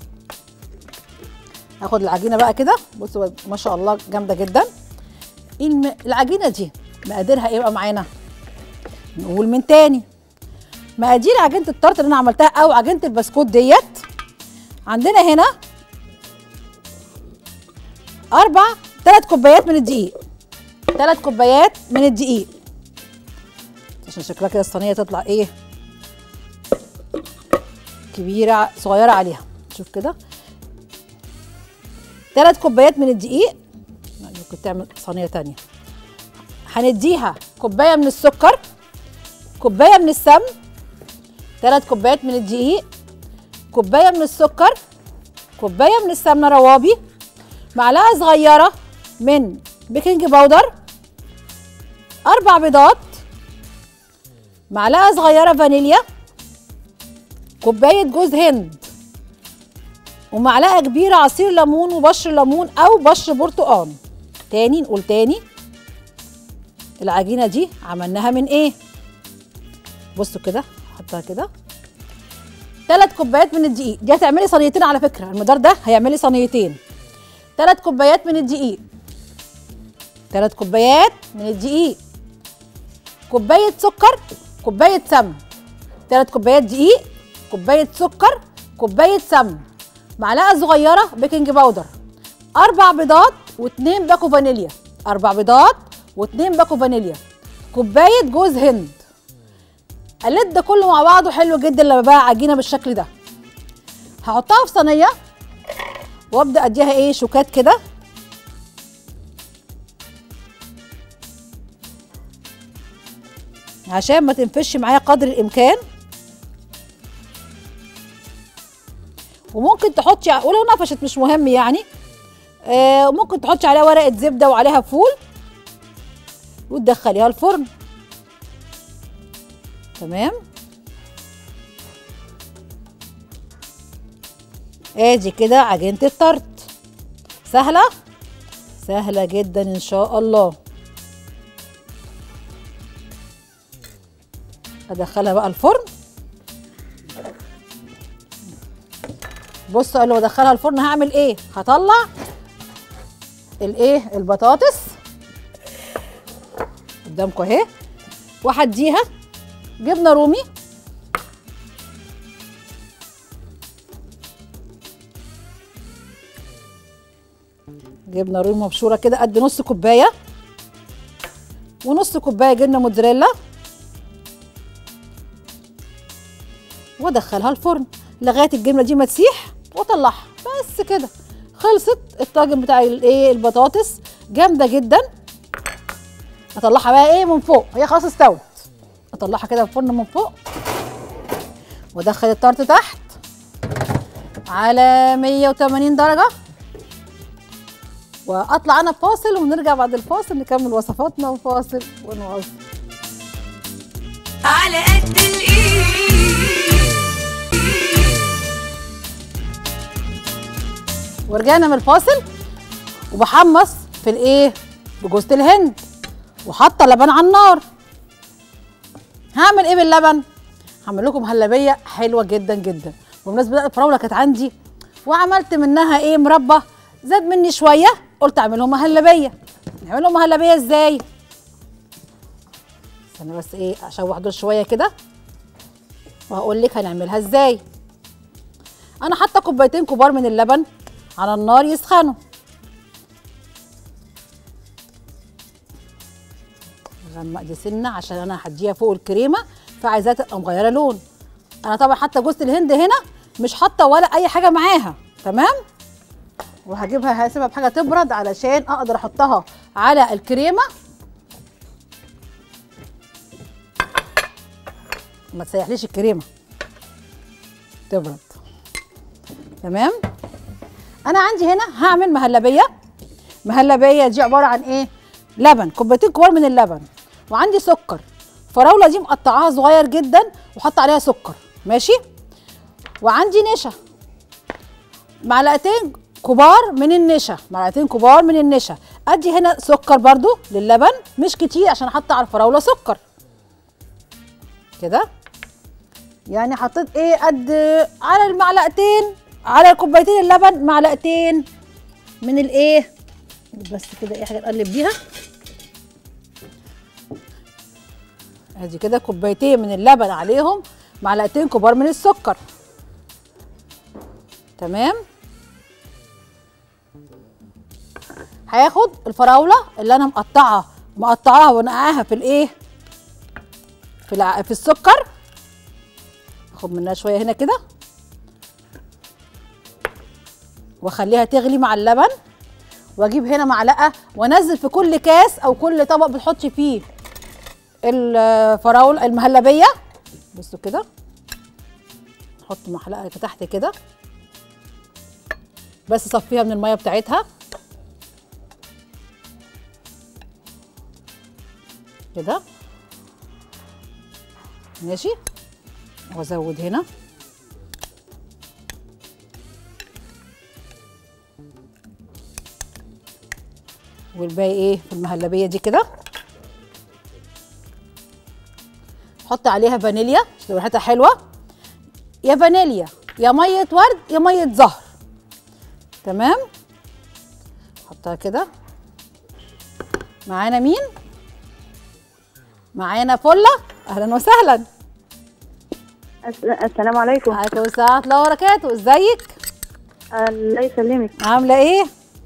هاخد العجينه بقى كده. بصوا ما شاء الله جامده جدا. العجينه دي مقاديرها ايه بقى معانا؟ نقول من تاني. مقادير عجينه التارت اللي انا عملتها او عجينه البسكوت ديت عندنا هنا 3 كوبايات من الدقيق. 3 كوبايات من الدقيق عشان شكلها كده الصينيه تطلع ايه كبيره صغيره عليها. شوف كده 3 كوبايات من الدقيق. ممكن تعمل صينيه تانية. هنديها كوبايه من السكر، كوبايه من السمن، 3 كوبايات من الدقيق، كوبايه من السكر، كوبايه من السمنه روابي، معلقه صغيره من بيكنج باودر، 4 بيضات، معلقه صغيره فانيليا، كوبايه جوز هند، ومعلقه كبيره عصير ليمون وبشر ليمون او بشر برتقال. تاني نقول تاني، العجينه دي عملناها من ايه؟ بصوا كده، حطها كده. 3 كوبايات من الدقيق، دي هتعملي صينيتين على فكره، المقدار ده هيعملي صينيتين. 3 كوبايات من الدقيق، 3 كوبايات من الدقيق، كوبايه سكر، كوبايه سمن. 3 كوبايات دقيق، كوبايه سكر، كوبايه سمن، معلقه صغيره بيكنج باودر، 4 بيضات و2 باكو فانيليا، 4 بيضات و2 باكو فانيليا، كوبايه جوز هند. قلت ده كله مع بعضه حلو جدا لما بقى عجينه بالشكل ده. هحطها في صينيه وابدا اديها ايه شوكات كده. عشان ما تنفش معايا قدر الامكان. وممكن تحطي ولو نفشت مش مهم يعني. ممكن تحطي عليها ورقه زبده وعليها فول وتدخليها الفرن. تمام. ادي كده عجينه التارت. سهله سهله جدا ان شاء الله. ادخلها بقى الفرن. بصوا قبل ما ادخلها الفرن هعمل ايه؟ هطلع الايه البطاطس قدامكم اهي، وهديها جبنه رومي. جبنه رومي مبشوره كده قد نص كوبايه، ونص كوبايه جبنه موتزاريلا، وادخلها الفرن لغايه الجبنه دي ما تسيح واطلعها. بس كده خلصت الطاجن بتاع الايه البطاطس، جامده جدا. اطلعها بقى ايه من فوق، هي خلاص استوت. اطلعها كده من الفرن من فوق وادخل الطارت تحت على 180 درجه، واطلع انا فاصل ونرجع بعد الفاصل نكمل وصفاتنا وفاصل ونواصل. على قد الايد. ورجعنا من الفاصل وبحمص في الايه بجوزة الهند، وحاطه لبن على النار. هعمل ايه باللبن؟ هعمل لكم مهلبيه حلوه جدا جدا. بمناسبه الفراوله كانت عندي وعملت منها ايه مربى، زاد مني شويه قلت اعمل لهم مهلبيه. نعمل لهم مهلبيه ازاي؟ استنى بس ايه اشوح دول شويه كده وهقول لك هنعملها ازاي. انا حاطه كوبايتين كبار من اللبن على النار يسخنوا. غمق دي سنه عشان انا هديها فوق الكريمه، فعايزاها تبقى مغيره لون. انا طبعا حاطه جوز الهند هنا، مش حاطه ولا اي حاجه معاها. تمام. وهجيبها هسيبها بحاجه تبرد علشان اقدر احطها على الكريمه. ما تسيحليش الكريمه، تبرد. تمام. انا عندي هنا هعمل مهلبيه. مهلبيه دي عباره عن ايه؟ لبن، كوبايتين كبار من اللبن، وعندي سكر. فراوله دي مقطعاها صغير جدا وحاطه عليها سكر، ماشي. وعندي نشا، معلقتين كبار من النشا، معلقتين كبار من النشا. ادي هنا سكر برضو للبن، مش كتير عشان احط على الفراوله سكر كده. يعني حطيت ايه قد على المعلقتين، على كوبايتين اللبن معلقتين من الايه، بس كده ايه حاجه نقلب بيها. ادي كده كوبايتين من اللبن عليهم معلقتين كبار من السكر. تمام. هاخد الفراوله اللي انا مقطعاها ونقعاها في الايه في السكر، اخد منها شويه هنا كده واخليها تغلي مع اللبن، واجيب هنا معلقه وانزل في كل كاس او كل طبق بتحطي فيه الفراوله المهلبيه. بصوا كده، احط معلقه تحت كده بس صفيها من الميه بتاعتها كده، ماشي. وازود هنا والباقي ايه في المهلبيه دي كده. حط عليها فانيليا عشان ريحتها حلوه، يا فانيليا يا ميه ورد يا ميه زهر. تمام، حطها كده. معانا مين؟ معانا فله، اهلا وسهلا. السلام عليكم. وعليكم السلام ورحمه الله وبركاته. ازيك؟ الله يسلمك. عامله ايه؟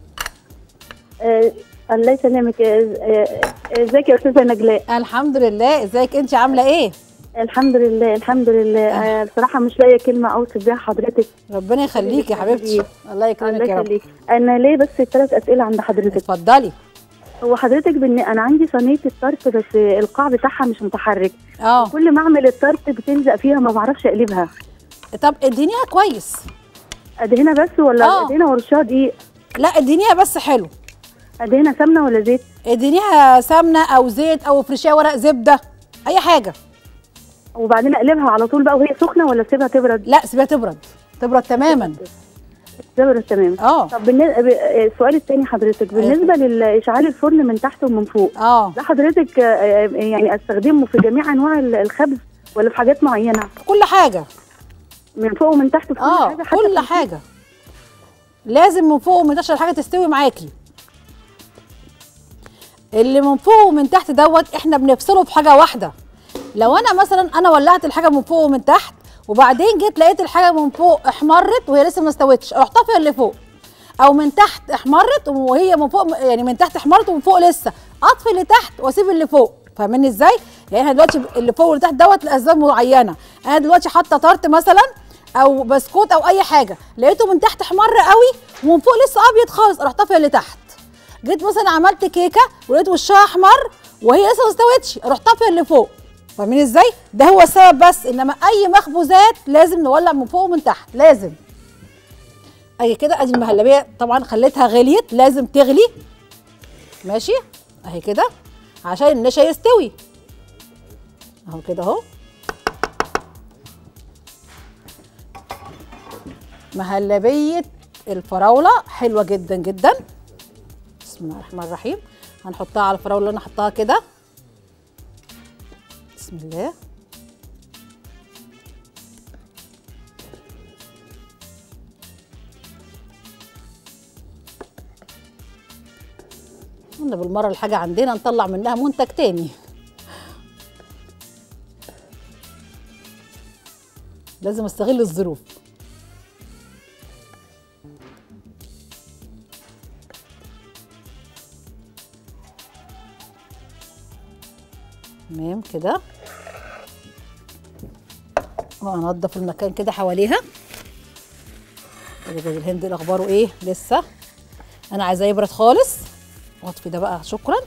الله يسلمك. ازيك يا استاذه نجلاء؟ الحمد لله. ازيك انت عامله ايه؟ الحمد لله الحمد لله. بصراحه مش لاقيه كلمه اوصف بيها حضرتك. ربنا يخليكي يا حبيبتي. الله يكرمك يا رب. انا ليه بس 3 اسئله عند حضرتك. اتفضلي. هو حضرتك انا عندي صينيه الطرف بس القاع بتاعها مش متحرك. اه، كل ما اعمل الطرف بتلزق فيها ما بعرفش اقلبها. طب ادهنيها كويس. ادهنها بس ولا ادهنها ورشها دقيق؟ لا ادهنيها بس حلو. ادهنها سمنه ولا زيت؟ ادهنيها سمنه او زيت او فرشاه ورق زبده اي حاجه. وبعدين اقلبها على طول بقى وهي سخنه ولا اسيبها تبرد؟ لا سيبها تبرد، تبرد تماما. تبرد تماما. طب السؤال الثاني حضرتك بالنسبه للاشعال الفرن من تحت ومن فوق، ده حضرتك يعني استخدمه في جميع انواع الخبز ولا في حاجات معينه؟ كل حاجه، من فوق ومن تحت في كل حاجه. كل حاجه لازم من فوق ومن تحت الحاجه تستوي معاكي. اللي من فوق ومن تحت دوت احنا بنفصله في حاجه واحده. لو انا مثلا ولعت الحاجه من فوق ومن تحت وبعدين جيت لقيت الحاجه من فوق احمرت وهي لسه ما استوتش، اروح طافيه اللي فوق، او من تحت احمرت وهي من فوق، يعني من تحت احمرت ومن فوق لسه، اطفي اللي تحت واسيب اللي فوق. فاهميني ازاي؟ يعني احنا دلوقتي اللي فوق واللي تحت دوت لاسباب معينه. انا دلوقتي حاطه طرت مثلا او بسكوت او اي حاجه، لقيته من تحت احمر قوي ومن فوق لسه ابيض خالص، اروح طافيه اللي تحت. جيت مثلا عملت كيكه ولقيت وشها احمر وهي لسه ما استوتش، اروح طافيه اللي فوق. فاهمين ازاي؟ ده هو السبب بس، انما اي مخبوزات لازم نولع من فوق ومن تحت، لازم. اهي كده، ادي المهلبيه طبعا خليتها غليت، لازم تغلي. ماشي؟ اهي كده عشان النشا يستوي. اهو كده اهو. مهلبيه الفراوله حلوه جدا جدا. بسم الله الرحمن الرحيم. هنحطها على الفراوله اللي انا حطاها كده. بسم الله. قلنا بالمره الحاجه عندنا نطلع منها منتج تاني. لازم استغل الظروف. تمام كده. وهنضف المكان كده حواليها. جوز الهند اخباره ايه؟ لسه انا عايزاه يبرد خالص. واطفي ده بقى. شكرا.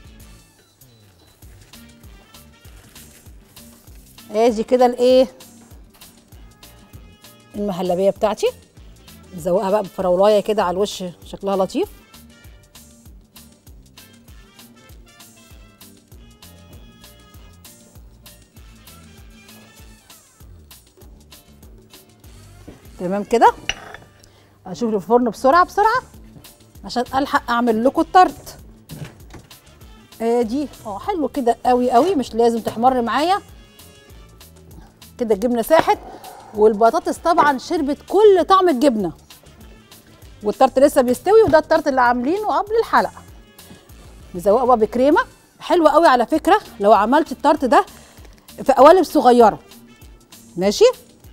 ادي كده الايه، المهلبيه بتاعتي. نزوقها بقى بفراولايه كده على الوش، شكلها لطيف. تمام كده. اشوف الفرن بسرعه بسرعه عشان الحق اعمل لكم الطرت. ادي حلو كده قوي قوي، مش لازم تحمر معايا كده. الجبنه ساحت والبطاطس طبعا شربت كل طعم الجبنه، والطرت لسه بيستوي. وده الطرت اللي عاملينه قبل الحلقه. نزوقه بقى بكريمه حلوه قوي على فكره لو عملت الطرت ده في قوالب صغيره. ماشي؟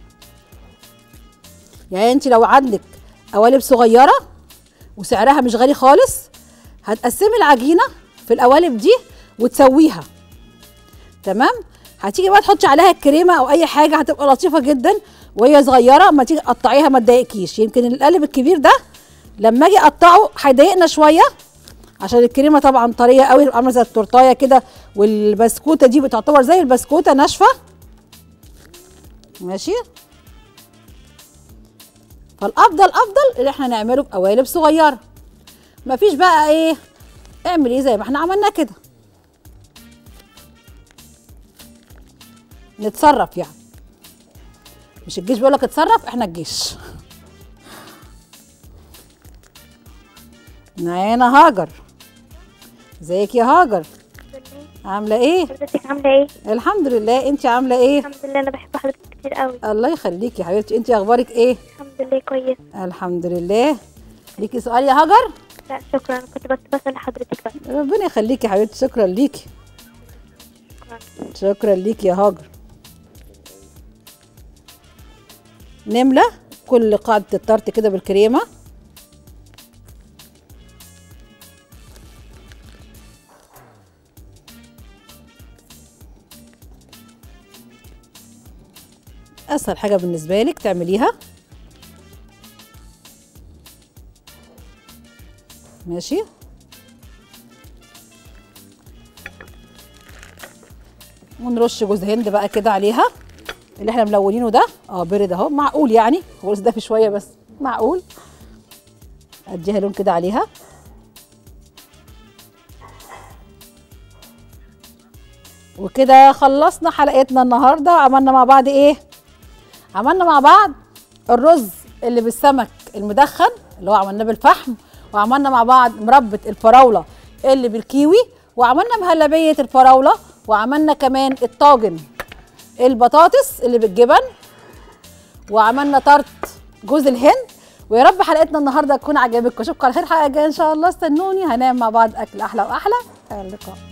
يعني انت لو عندك قوالب صغيره وسعرها مش غالي خالص، هتقسمي العجينه في القوالب دي وتسويها. تمام؟ هتيجي بقى تحطي عليها الكريمه او اي حاجه، هتبقى لطيفه جدا وهي صغيره. اما تيجي تقطعيها ما تضايقكيش. يمكن القالب الكبير ده لما اجي اقطعه هيضايقنا شويه عشان الكريمه طبعا طريه قوي، عامله زي التورتايه كده، والبسكوته دي بتعتبر زي البسكوته ناشفه. ماشي؟ فالافضل اللي احنا نعمله بقوالب صغيره. مفيش بقى ايه، اعملي زي ما احنا عملنا كده، نتصرف. يعني مش الجيش بيقولك اتصرف، احنا الجيش. معانا هاجر. ازيك يا هاجر؟ عامله ايه؟ حضرتك عامله ايه؟ الحمد لله. انت عامله ايه؟ الحمد لله. انا بحب حضرتك كتير قوي. الله يخليكي يا حبيبتي. انت اخبارك ايه؟ الحمد لله كويس. الحمد لله. ليكي سؤال يا هاجر؟ لا شكرا، كنت بس بسأل حضرتك بس. ربنا يخليكي يا حبيبتي. شكرا ليكي. شكرا ليكي يا هاجر. نملة كل قاعدة الطرت كده بالكريمة. اسهل حاجة بالنسبة لك تعمليها. ماشي. ونرش جوز هند بقى كده عليها اللي احنا ملونينه ده. برد اهو، معقول يعني، هو ده في شويه بس معقول. اديها لون كده عليها. وكده خلصنا حلقتنا النهارده. عملنا مع بعض ايه؟ عملنا مع بعض الرز اللي بالسمك المدخن اللي هو عملناه بالفحم، وعملنا مع بعض مربى الفراوله اللي بالكيوي، وعملنا مهلبيه الفراوله، وعملنا كمان الطاجن البطاطس اللي بالجبن، وعملنا طرت جوز الهند. ويا رب حلقتنا النهارده تكون عجبتكم. اشوفكم على خير حلقه جايه ان شاء الله. استنوني، هنعمل مع بعض اكل احلى واحلى. الى اللقاء.